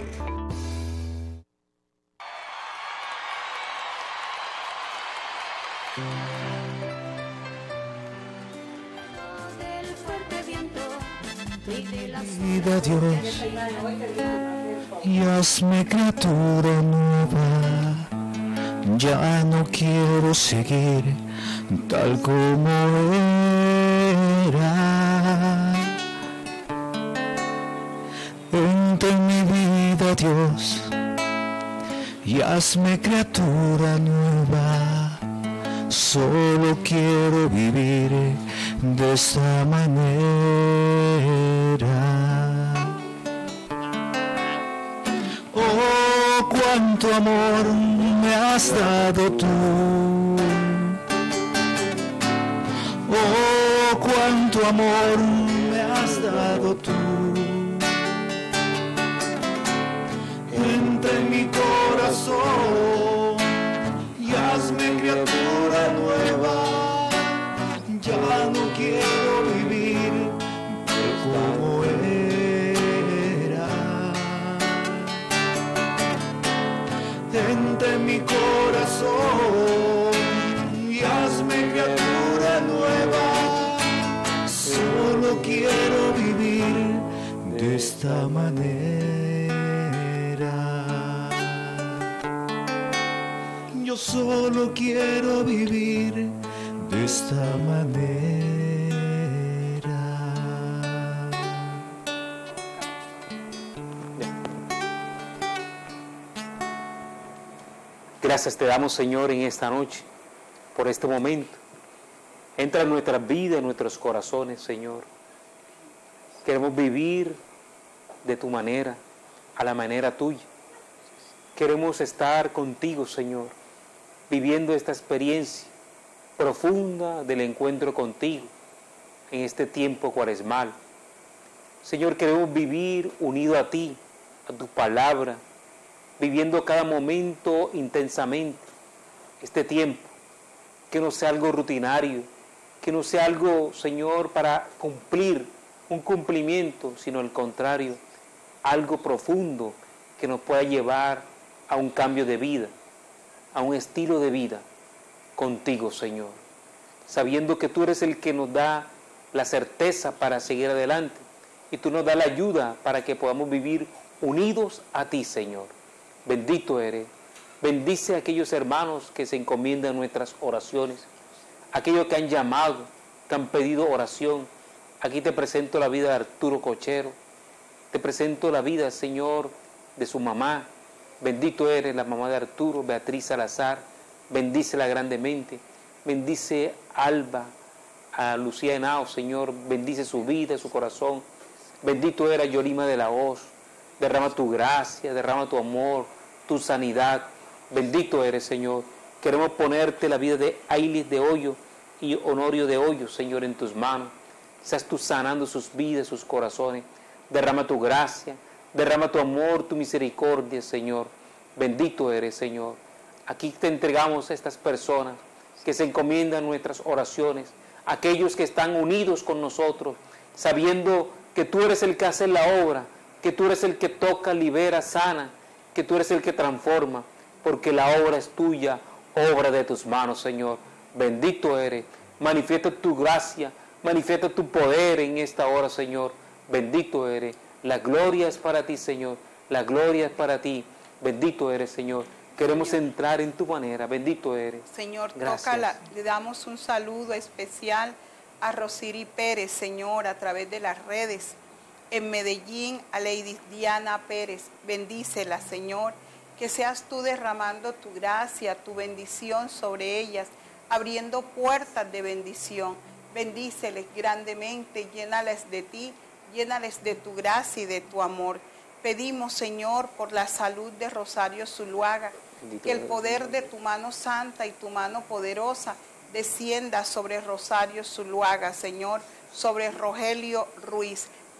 Vida Dios, y hazme criatura nueva. Ya no quiero seguir tal como era. Entra en mi vida Dios, y hazme criatura nueva. Solo quiero vivir de esta manera. Oh, cuánto amor me has dado tú. Oh, cuánto amor me has dado tú. Entra en mi corazón y hazme criatura nueva. Ya no quiero vivir como era. Entra en mi corazón y hazme criatura nueva. Solo quiero vivir de esta manera. Yo solo quiero vivir de esta manera. Gracias te damos, Señor, en esta noche, por este momento. Entra en nuestras vidas, en nuestros corazones, Señor. Queremos vivir de tu manera, a la manera tuya. Queremos estar contigo, Señor, viviendo esta experiencia profunda del encuentro contigo en este tiempo cuaresmal. Señor, queremos vivir unido a ti, a tu palabra, viviendo cada momento intensamente este tiempo, que no sea algo rutinario, que no sea algo, Señor, para cumplir un cumplimiento, sino al contrario, algo profundo que nos pueda llevar a un cambio de vida, a un estilo de vida contigo, Señor, sabiendo que tú eres el que nos da la certeza para seguir adelante y tú nos das la ayuda para que podamos vivir unidos a ti, Señor. Bendito eres. Bendice a aquellos hermanos que se encomiendan nuestras oraciones, aquellos que han llamado, que han pedido oración. Aquí te presento la vida de Arturo Cochero, te presento la vida, Señor, de su mamá. Bendito eres, la mamá de Arturo, Beatriz Salazar. Bendícela grandemente. Bendice a Alba, a Lucía Henao, Señor. Bendice su vida, su corazón. Bendito eres, Yorima de la Hoz. Derrama tu gracia, derrama tu amor, tu sanidad. Bendito eres, Señor. Queremos ponerte la vida de Ailis de Hoyo y Honorio de Hoyo, Señor, en tus manos. Seas tú sanando sus vidas, sus corazones. Derrama tu gracia, derrama tu amor, tu misericordia, Señor. Bendito eres, Señor. Aquí te entregamos a estas personas que se encomiendan nuestras oraciones, aquellos que están unidos con nosotros, sabiendo que tú eres el que hace la obra, que tú eres el que toca, libera, sana, que tú eres el que transforma, porque la obra es tuya, obra de tus manos, Señor. Bendito eres. Manifiesta tu gracia, manifiesta tu poder en esta hora, Señor. Bendito eres. La gloria es para ti, Señor. La gloria es para ti. Bendito eres, Señor. Queremos Señor. entrar en tu manera. Bendito eres. Señor, gracias. tócala. Le damos un saludo especial a Rosiri Pérez, Señor, a través de las redes. En Medellín, a Lady Diana Pérez. Bendícela, Señor. Que seas tú derramando tu gracia, tu bendición sobre ellas, abriendo puertas de bendición. Bendíceles grandemente, llénales de ti, llénales de tu gracia y de tu amor. Pedimos, Señor, por la salud de Rosario Zuluaga, Bendito que el poder de tu mano santa y tu mano poderosa descienda sobre Rosario Zuluaga, Señor, sobre Rogelio Ruiz.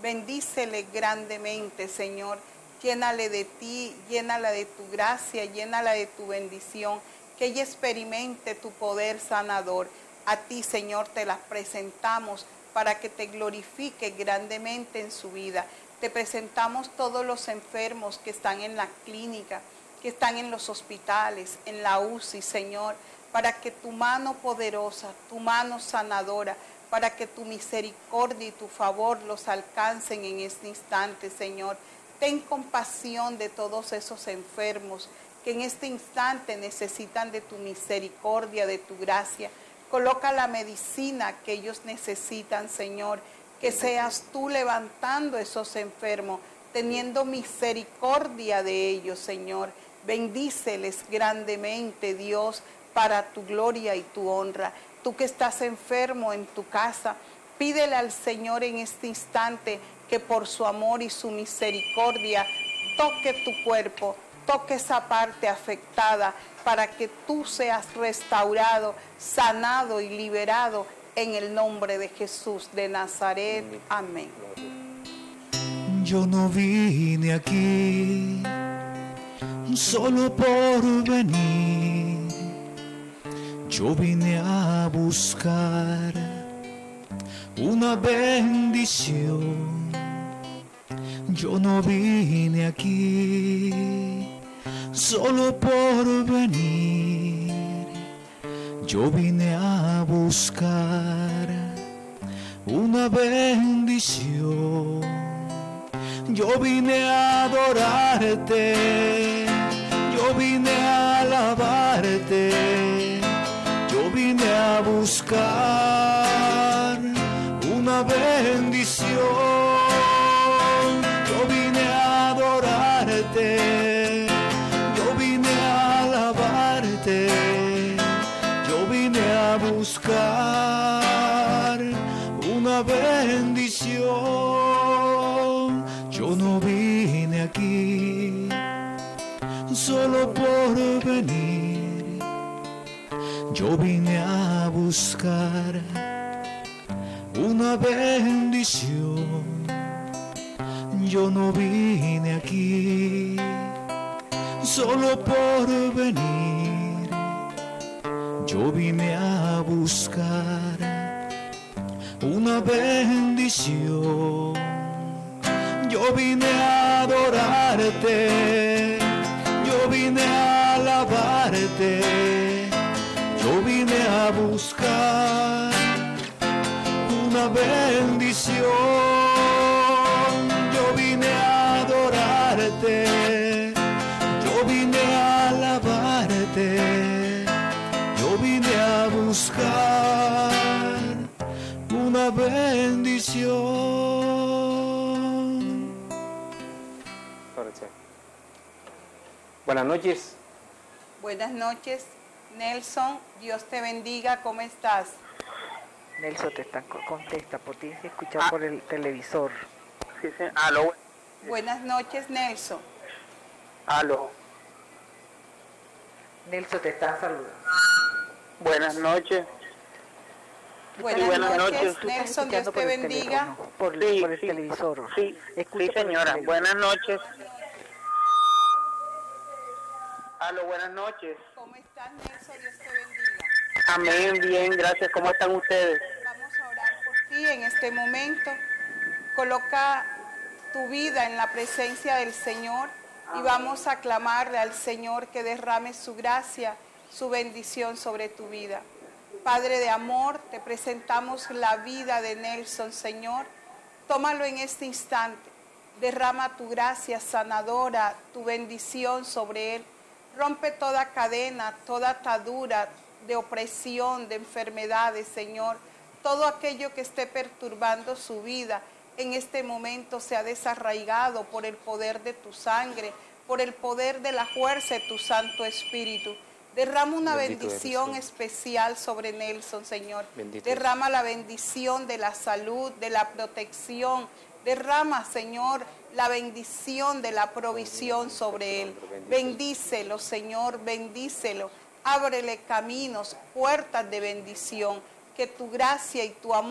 Bendícele grandemente, Señor. Llénale de ti, llénala de tu gracia, llénala de tu bendición. Que ella experimente tu poder sanador. A ti, Señor, te las presentamos para que te glorifique grandemente en su vida. Te presentamos todos los enfermos que están en la clínica, que están en los hospitales, en la U C I, Señor, para que tu mano poderosa, tu mano sanadora, para que tu misericordia y tu favor los alcancen en este instante, Señor. Ten compasión de todos esos enfermos que en este instante necesitan de tu misericordia, de tu gracia. Coloca la medicina que ellos necesitan, Señor. Que seas tú levantando esos enfermos, teniendo misericordia de ellos, Señor. Bendíceles grandemente, Dios, para tu gloria y tu honra. Tú que estás enfermo en tu casa, pídele al Señor en este instante que por su amor y su misericordia toque tu cuerpo, toque esa parte afectada para que tú seas restaurado, sanado y liberado en el nombre de Jesús de Nazaret. Amén. Yo no vine aquí solo por venir, yo vine a buscar una bendición. Yo no vine aquí solo por venir, yo vine a buscar una bendición. Yo vine a adorarte, yo vine a alabarte, yo vine a buscar una bendición. Yo vine a adorarte, yo vine a alabarte, yo vine a buscar una bendición. Yo no vine aquí solo por venir, yo vine a buscar una bendición. Yo no vine aquí solo por venir, yo vine a buscar una bendición. Yo vine a adorarte, yo vine a alabarte, yo vine a buscar una bendición. Yo vine a adorarte, yo vine a alabarte, yo vine a buscar una bendición. Buenas noches. Buenas noches, Nelson. Dios te bendiga. ¿Cómo estás? Nelson te está, contesta, porque tienes que escuchar ah. por el televisor. Sí, sí. Aló. Buenas noches, Nelson. Aló. Nelson te está saludando. Buenas noches. Buenas, sí, buenas noches, noches. Nelson. Dios te bendiga. Por, sí, por el sí, televisor. Sí, Escucha sí señora. Buenas noches. Aló, buenas noches. ¿Cómo estás, Nelson? Dios te bendiga. Amén, bien, gracias. ¿Cómo están ustedes? Vamos a orar por ti en este momento. Coloca tu vida en la presencia del Señor y vamos a clamarle al Señor que derrame su gracia, su bendición sobre tu vida. Padre de amor, te presentamos la vida de Nelson, Señor. Tómalo en este instante. Derrama tu gracia sanadora, tu bendición sobre él. Rompe toda cadena, toda atadura de opresión, de enfermedades, Señor. Todo aquello que esté perturbando su vida en este momento se ha desarraigado por el poder de tu sangre, por el poder de la fuerza de tu Santo Espíritu. Derrama una Bendito bendición especial sobre Nelson, Señor. Bendito Derrama la bendición de la salud, de la protección. Derrama, Señor, la bendición de la provisión sobre él. Bendícelo, Señor, bendícelo. Ábrele caminos, puertas de bendición. Que tu gracia y tu amor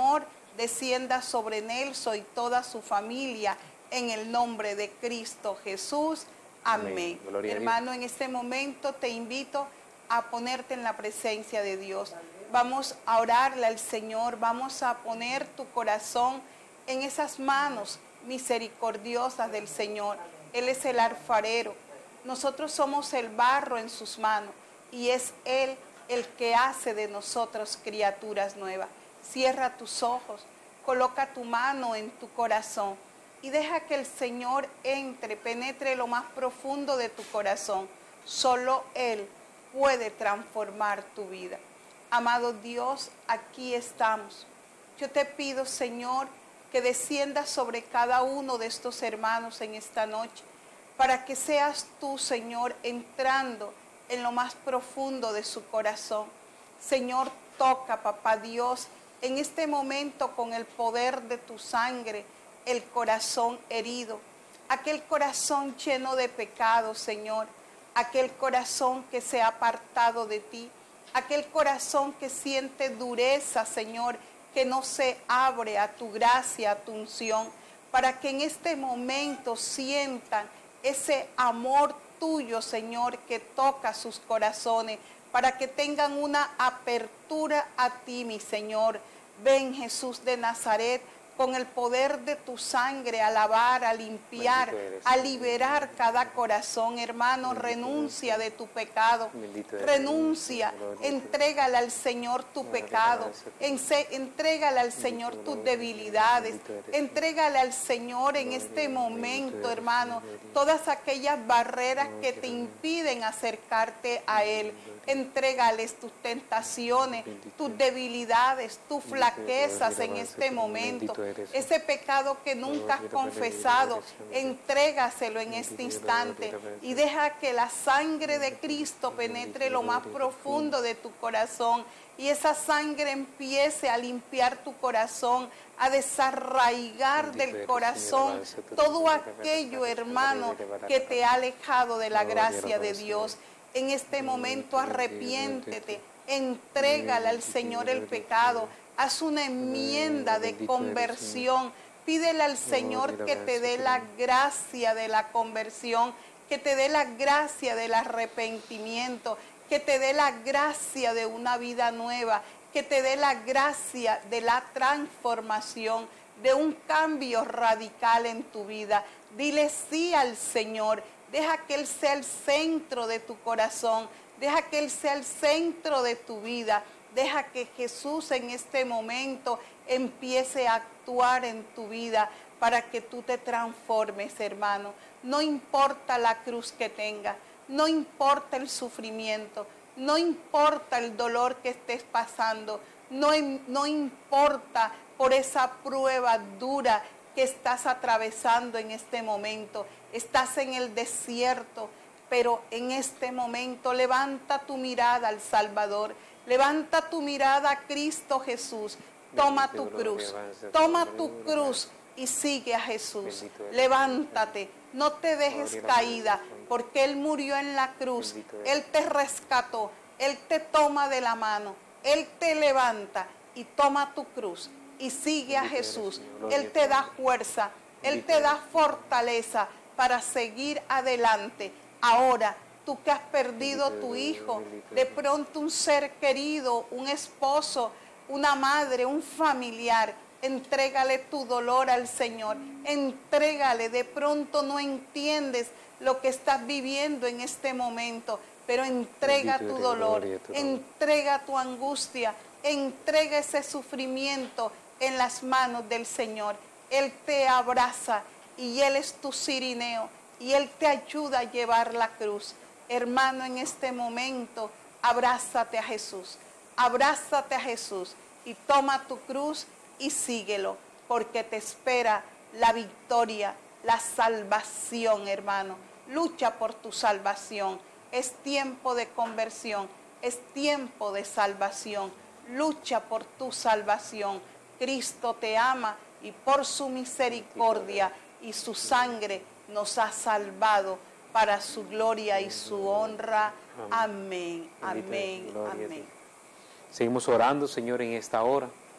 descienda sobre Nelson y toda su familia, en el nombre de Cristo Jesús. Amén. Amén. Hermano, en este momento te invito a ponerte en la presencia de Dios. Vamos a orarle al Señor, vamos a poner tu corazón en esas manos misericordiosas del Señor. Él es el alfarero, nosotros somos el barro en sus manos y es Él el que hace de nosotros criaturas nuevas. Cierra tus ojos, coloca tu mano en tu corazón y deja que el Señor entre, penetre lo más profundo de tu corazón. Solo Él puede transformar tu vida. Amado Dios, aquí estamos. Yo te pido, Señor, que desciendas sobre cada uno de estos hermanos en esta noche, para que seas tú, Señor, entrando en lo más profundo de su corazón. Señor, toca, Papá Dios, en este momento con el poder de tu sangre, el corazón herido, aquel corazón lleno de pecado, Señor, aquel corazón que se ha apartado de ti, aquel corazón que siente dureza, Señor, que no se abre a tu gracia, a tu unción, para que en este momento sientan ese amor tuyo, Señor, que toca sus corazones, para que tengan una apertura a ti, mi Señor. Ven, Jesús de Nazaret, con el poder de tu sangre, a lavar, a limpiar, a liberar cada corazón. Hermano, renuncia de tu pecado, renuncia, entrégale al Señor tu pecado, entrégale al Señor tus debilidades, entrégale al Señor en este momento, hermano, todas aquellas barreras que te impiden acercarte a Él. Entrégales tus tentaciones, tus debilidades, tus flaquezas en este momento. Ese pecado que nunca has confesado, entrégaselo en este instante y deja que la sangre de Cristo penetre lo más profundo de tu corazón y esa sangre empiece a limpiar tu corazón, a desarraigar del corazón todo aquello, hermano, que te ha alejado de la gracia de Dios. En este momento arrepiéntete, entrégale al Señor el pecado, haz una enmienda de conversión, pídele al Señor que te dé la gracia de la conversión, que te dé la gracia del arrepentimiento, que te dé la gracia de una vida nueva, que te dé la gracia de la transformación, de un cambio radical en tu vida. Dile sí al Señor. Deja que Él sea el centro de tu corazón. Deja que Él sea el centro de tu vida. Deja que Jesús en este momento empiece a actuar en tu vida para que tú te transformes, hermano. No importa la cruz que tengas, no importa el sufrimiento, no importa el dolor que estés pasando, no, no importa por esa prueba dura que estás atravesando en este momento. Estás en el desierto, pero en este momento levanta tu mirada al Salvador, levanta tu mirada a Cristo Jesús, toma tu cruz, toma tu cruz y sigue a Jesús. Levántate, no te dejes caída, porque Él murió en la cruz, Él te rescató, Él te toma de la mano, Él te levanta y toma tu cruz y sigue a Jesús. Él te da fuerza, Él te da fortaleza para seguir adelante. Ahora, tú que has perdido tu hijo, de pronto un ser querido, un esposo, una madre, un familiar, entrégale tu dolor al Señor, entrégale. De pronto no entiendes lo que estás viviendo en este momento, pero entrega tu dolor, entrega tu angustia, entrega ese sufrimiento en las manos del Señor. Él te abraza y Él es tu cirineo y Él te ayuda a llevar la cruz. Hermano, en este momento, abrázate a Jesús, abrázate a Jesús y toma tu cruz y síguelo, porque te espera la victoria, la salvación, hermano. Lucha por tu salvación. Es tiempo de conversión, es tiempo de salvación. Lucha por tu salvación. Cristo te ama y por su misericordia y su sangre nos ha salvado para su gloria y su honra. Amén, amén, amén. Seguimos orando, Señor, en esta hora.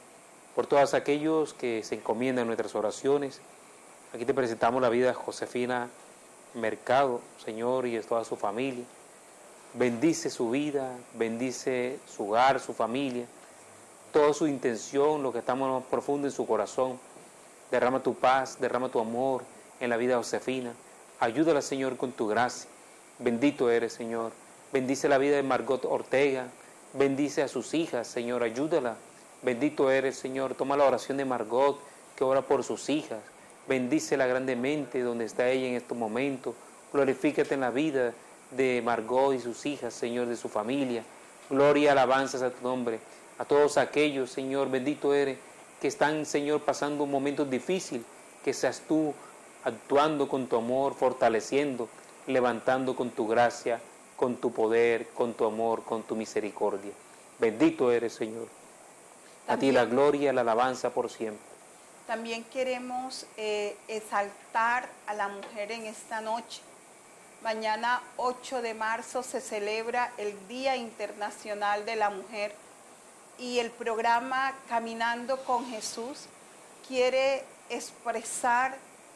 por todos aquellos que se encomiendan nuestras oraciones. Aquí te presentamos la vida de Josefina Mercado, Señor, y de toda su familia. Bendice su vida, bendice su hogar, su familia, toda su intención, lo que está más profundo en su corazón. Derrama tu paz, derrama tu amor en la vida de Josefina. Ayúdala, Señor, con tu gracia. Bendito eres, Señor. Bendice la vida de Margot Ortega. Bendice a sus hijas, Señor, ayúdala. Bendito eres, Señor. Toma la oración de Margot, que ora por sus hijas. Bendícela grandemente donde está ella en estos momentos. Glorifícate en la vida de Margot y sus hijas, Señor, de su familia. Gloria y alabanzas a tu nombre. A todos aquellos, Señor, bendito eres, que están, Señor, pasando momentos difíciles, que seas tú actuando con tu amor, fortaleciendo, levantando con tu gracia, con tu poder, con tu amor, con tu misericordia. Bendito eres, Señor. A ti la gloria y la alabanza por siempre. También queremos eh, exaltar a la mujer en esta noche. Mañana ocho de marzo se celebra el Día Internacional de la Mujer y el programa Caminando con Jesús quiere expresar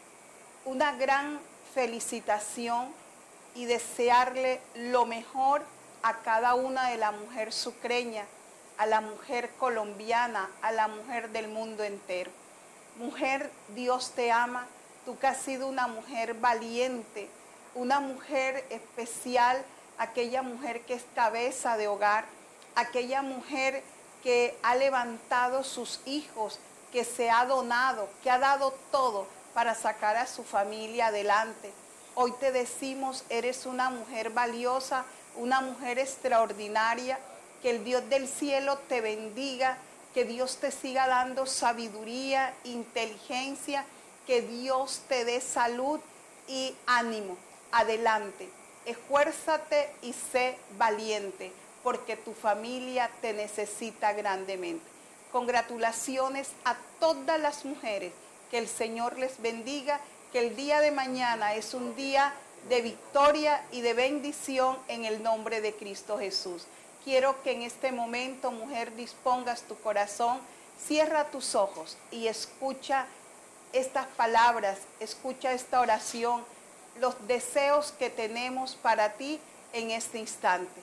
una gran felicitación y desearle lo mejor a cada una de la mujer sucreña, a la mujer colombiana, a la mujer del mundo entero. Mujer, Dios te ama, tú que has sido una mujer valiente, una mujer especial, aquella mujer que es cabeza de hogar, aquella mujer que ha levantado sus hijos, que se ha donado, que ha dado todo para sacar a su familia adelante. Hoy te decimos, eres una mujer valiosa, una mujer extraordinaria, que el Dios del cielo te bendiga, que Dios te siga dando sabiduría, inteligencia, que Dios te dé salud y ánimo. Adelante, esfuérzate y sé valiente, porque tu familia te necesita grandemente. Congratulaciones a todas las mujeres, que el Señor les bendiga, que el día de mañana es un día de victoria y de bendición en el nombre de Cristo Jesús. Quiero que en este momento, mujer, dispongas tu corazón, cierra tus ojos y escucha estas palabras, escucha esta oración, los deseos que tenemos para ti en este instante.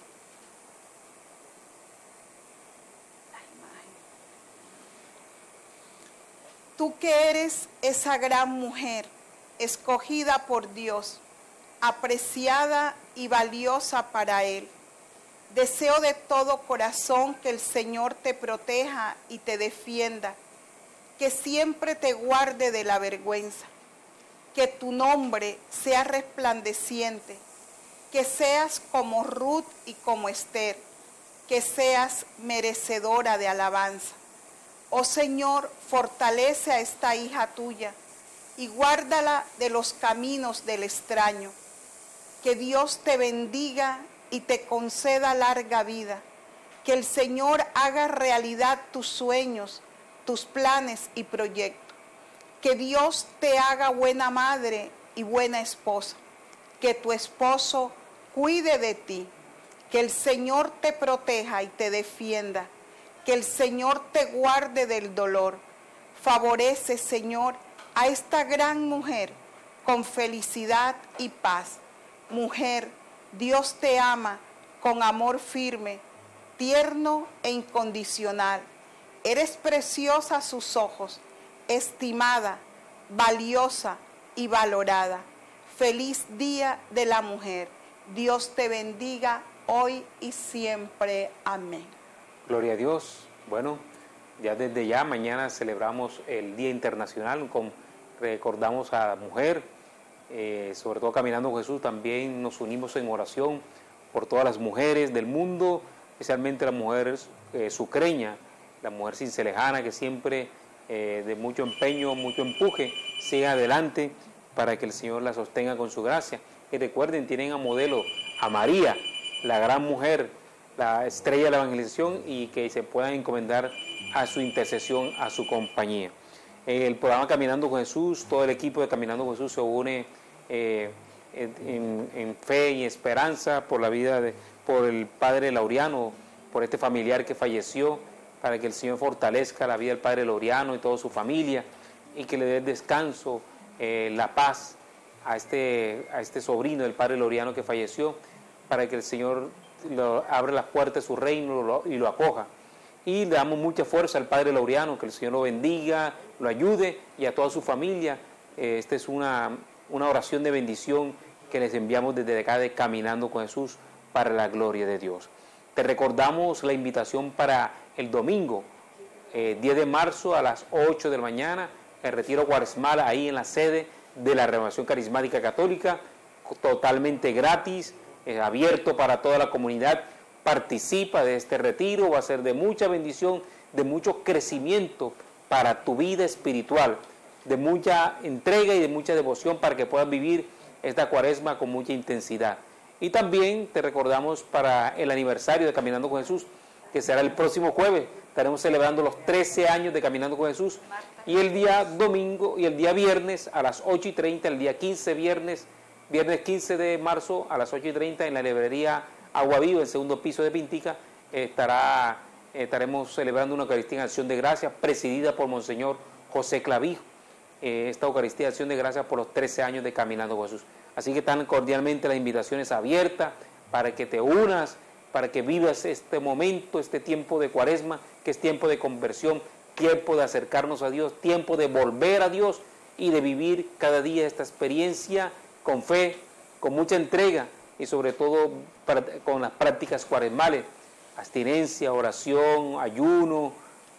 Tú que eres esa gran mujer, escogida por Dios, apreciada y valiosa para Él. Deseo de todo corazón que el Señor te proteja y te defienda, que siempre te guarde de la vergüenza, que tu nombre sea resplandeciente, que seas como Ruth y como Esther, que seas merecedora de alabanza. Oh Señor, fortalece a esta hija tuya y guárdala de los caminos del extraño. Que Dios te bendiga y te conceda larga vida. Que el Señor haga realidad tus sueños, tus planes y proyectos. Que Dios te haga buena madre y buena esposa. Que tu esposo cuide de ti. Que el Señor te proteja y te defienda. Que el Señor te guarde del dolor. Favorece, Señor, a esta gran mujer con felicidad y paz. Mujer, Dios te ama con amor firme, tierno e incondicional. Eres preciosa a sus ojos, estimada, valiosa y valorada. Feliz Día de la Mujer. Dios te bendiga hoy y siempre. Amén. Gloria a Dios. Bueno, ya desde ya mañana celebramos el Día Internacional, con, recordamos a la mujer, eh, sobre todo Caminando con Jesús, también nos unimos en oración por todas las mujeres del mundo, especialmente las mujeres eh, sucreñas, la mujer cincelejana que siempre eh, de mucho empeño, mucho empuje, sigue adelante para que el Señor la sostenga con su gracia. Y recuerden, tienen a modelo a María, la gran mujer, la estrella de la evangelización, y que se puedan encomendar a su intercesión, a su compañía. En el programa Caminando con Jesús, todo el equipo de Caminando con Jesús se une eh, en, en fe y esperanza por la vida de, por el padre Laureano, por este familiar que falleció, para que el Señor fortalezca la vida del Padre Laureano y toda su familia, y que le dé descanso, eh, la paz a este, a este sobrino del Padre Laureano que falleció, para que el Señor lo, abra las puertas de su reino lo, y lo acoja. Y le damos mucha fuerza al Padre Laureano, que el Señor lo bendiga, lo ayude, y a toda su familia. Eh, esta es una, una oración de bendición que les enviamos desde acá de Caminando con Jesús para la gloria de Dios. Te recordamos la invitación para el domingo, eh, diez de marzo a las ocho de la mañana, el retiro cuaresmal ahí en la sede de la Renovación Carismática Católica, totalmente gratis, eh, abierto para toda la comunidad. Participa de este retiro, va a ser de mucha bendición, de mucho crecimiento para tu vida espiritual, de mucha entrega y de mucha devoción para que puedas vivir esta cuaresma con mucha intensidad. Y también te recordamos para el aniversario de Caminando con Jesús, que será el próximo jueves. Estaremos celebrando los trece años de Caminando con Jesús, y el día domingo y el día viernes a las ocho y treinta, el día quince, viernes, viernes quince de marzo a las ocho y treinta en la librería Agua Viva, el segundo piso de Pintica, estará, estaremos celebrando una Eucaristía en Acción de Gracias presidida por Monseñor José Clavijo. Eh, esta Eucaristía de Acción de Gracias por los trece años de Caminando con Jesús. Así que tan cordialmente la invitación es abierta para que te unas, para que vivas este momento, este tiempo de cuaresma, que es tiempo de conversión, tiempo de acercarnos a Dios, tiempo de volver a Dios y de vivir cada día esta experiencia con fe, con mucha entrega y sobre todo para, con las prácticas cuaresmales, abstinencia, oración, ayuno,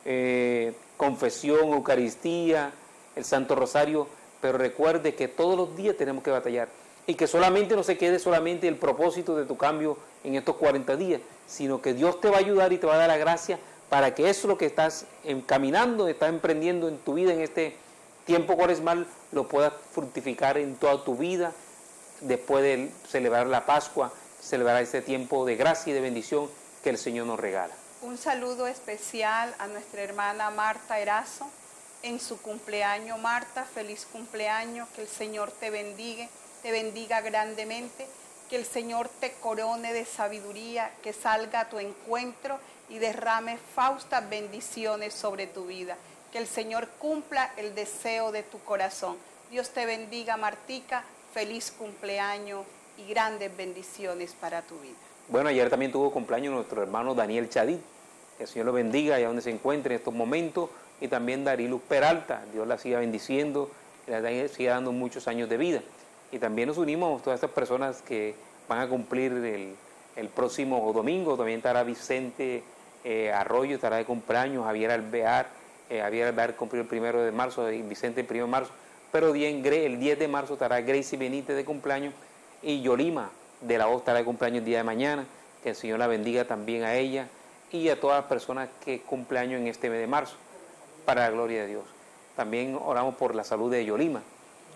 eh, confesión, Eucaristía, el Santo Rosario, pero recuerde que todos los días tenemos que batallar y que solamente no se quede solamente el propósito de tu cambio en estos cuarenta días, sino que Dios te va a ayudar y te va a dar la gracia para que eso lo que estás encaminando, estás emprendiendo en tu vida en este tiempo cuaresmal, lo puedas fructificar en toda tu vida después de celebrar la Pascua, celebrar este tiempo de gracia y de bendición que el Señor nos regala. Un saludo especial a nuestra hermana Marta Erazo en su cumpleaños. Marta, feliz cumpleaños, que el Señor te bendiga, te bendiga grandemente, que el Señor te corone de sabiduría, que salga a tu encuentro y derrame faustas bendiciones sobre tu vida, que el Señor cumpla el deseo de tu corazón. Dios te bendiga, Martica, feliz cumpleaños y grandes bendiciones para tu vida. Bueno, ayer también tuvo cumpleaños nuestro hermano Daniel Chadid, que el Señor lo bendiga allá donde se encuentre en estos momentos, y también Dariluz Peralta, Dios la siga bendiciendo, le siga dando muchos años de vida. Y también nos unimos a todas estas personas que van a cumplir el, el próximo domingo. También estará Vicente eh, Arroyo, estará de cumpleaños, Javier Alvear, eh, Javier Alvear cumplió el primero de marzo, Vicente el primero de marzo, pero el diez de marzo estará Gracie Benítez de cumpleaños, y Yolima de la O estará de cumpleaños el día de mañana, que el Señor la bendiga también a ella y a todas las personas que cumpleaños en este mes de marzo, para la gloria de Dios. También oramos por la salud de Yolima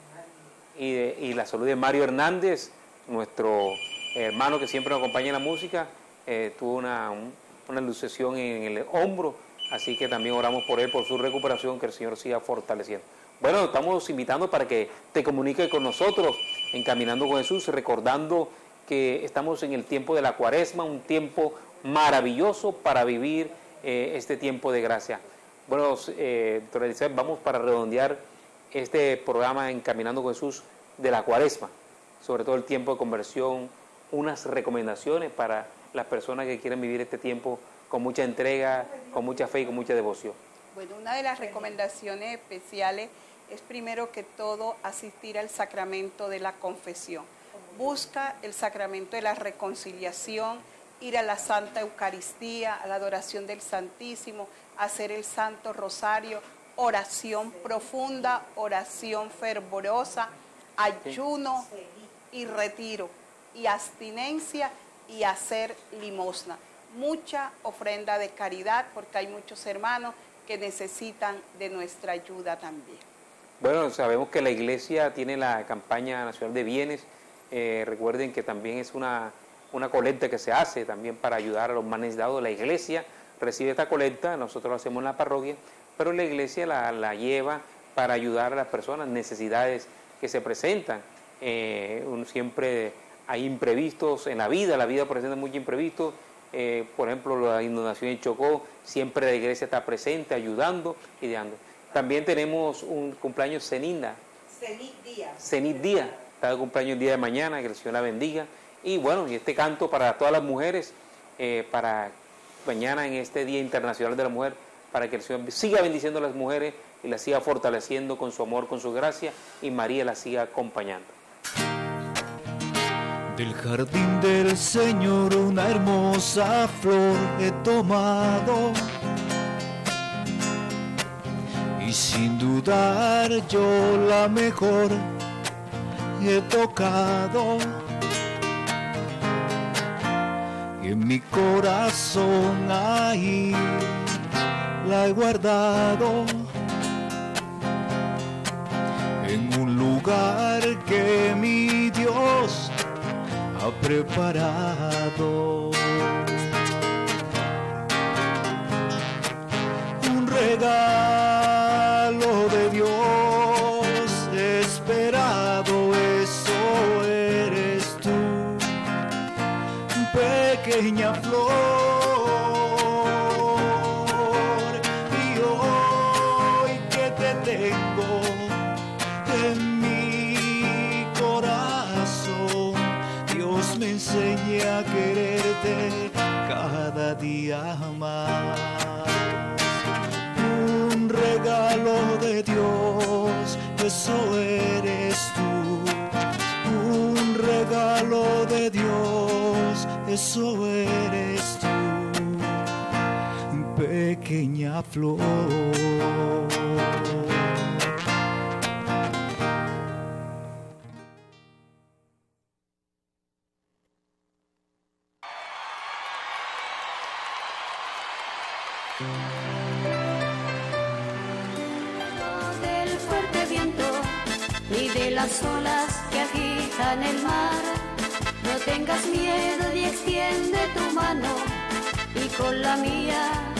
y, de, y la salud de Mario Hernández, nuestro hermano que siempre nos acompaña en la música, eh, tuvo una, un, una luxación en el hombro, así que también oramos por él, por su recuperación, que el Señor siga fortaleciendo. Bueno, estamos invitando para que te comuniques con nosotros en Caminando con Jesús, recordando que estamos en el tiempo de la Cuaresma, un tiempo maravilloso para vivir eh, este tiempo de gracia. Bueno, eh, doctora Elizabeth, vamos para redondear este programa en Caminando con Jesús de la Cuaresma, sobre todo el tiempo de conversión, unas recomendaciones para las personas que quieren vivir este tiempo con mucha entrega, con mucha fe y con mucha devoción. Bueno, una de las recomendaciones especiales es primero que todo asistir al sacramento de la confesión. Busca el sacramento de la reconciliación, ir a la Santa Eucaristía, a la adoración del Santísimo, hacer el Santo Rosario, oración profunda, oración fervorosa, ayuno y retiro, y abstinencia y hacer limosna. Mucha ofrenda de caridad, porque hay muchos hermanos que necesitan de nuestra ayuda también. Bueno, sabemos que la Iglesia tiene la campaña nacional de bienes. Eh, recuerden que también es una, una colecta que se hace también para ayudar a los más necesitados. La Iglesia recibe esta colecta, nosotros lo hacemos en la parroquia, pero la Iglesia la, la lleva para ayudar a las personas, necesidades que se presentan. Eh, un, siempre hay imprevistos en la vida, la vida presenta muchos imprevistos, eh, por ejemplo, la inundación en Chocó, siempre la iglesia está presente, ayudando y dando. También tenemos un cumpleaños Cenina. Cenit Díaz. Cenit Díaz, está de cumpleaños el día de mañana, que el Señor la bendiga. Y bueno, y este canto para todas las mujeres, eh, para mañana en este Día Internacional de la Mujer, para que el Señor siga bendiciendo a las mujeres y las siga fortaleciendo con su amor, con su gracia, y María las siga acompañando. Del jardín del Señor una hermosa flor he tomado, y sin dudar yo la mejor he tocado. Y en mi corazón ahí la he guardado, en un lugar que mi Dios ha preparado. Un regalo de Dios esperado, eso eres tú, pequeña flor. Y hoy que te tengo en mi corazón, Dios me enseña a quererte cada día más. Un regalo de Dios, eso eres tú. Un regalo de Dios, eso eres tú, pequeña flor. Del fuerte viento ni de las olas que agitan el mar, no tengas miedo y extiende tu mano, y con la mía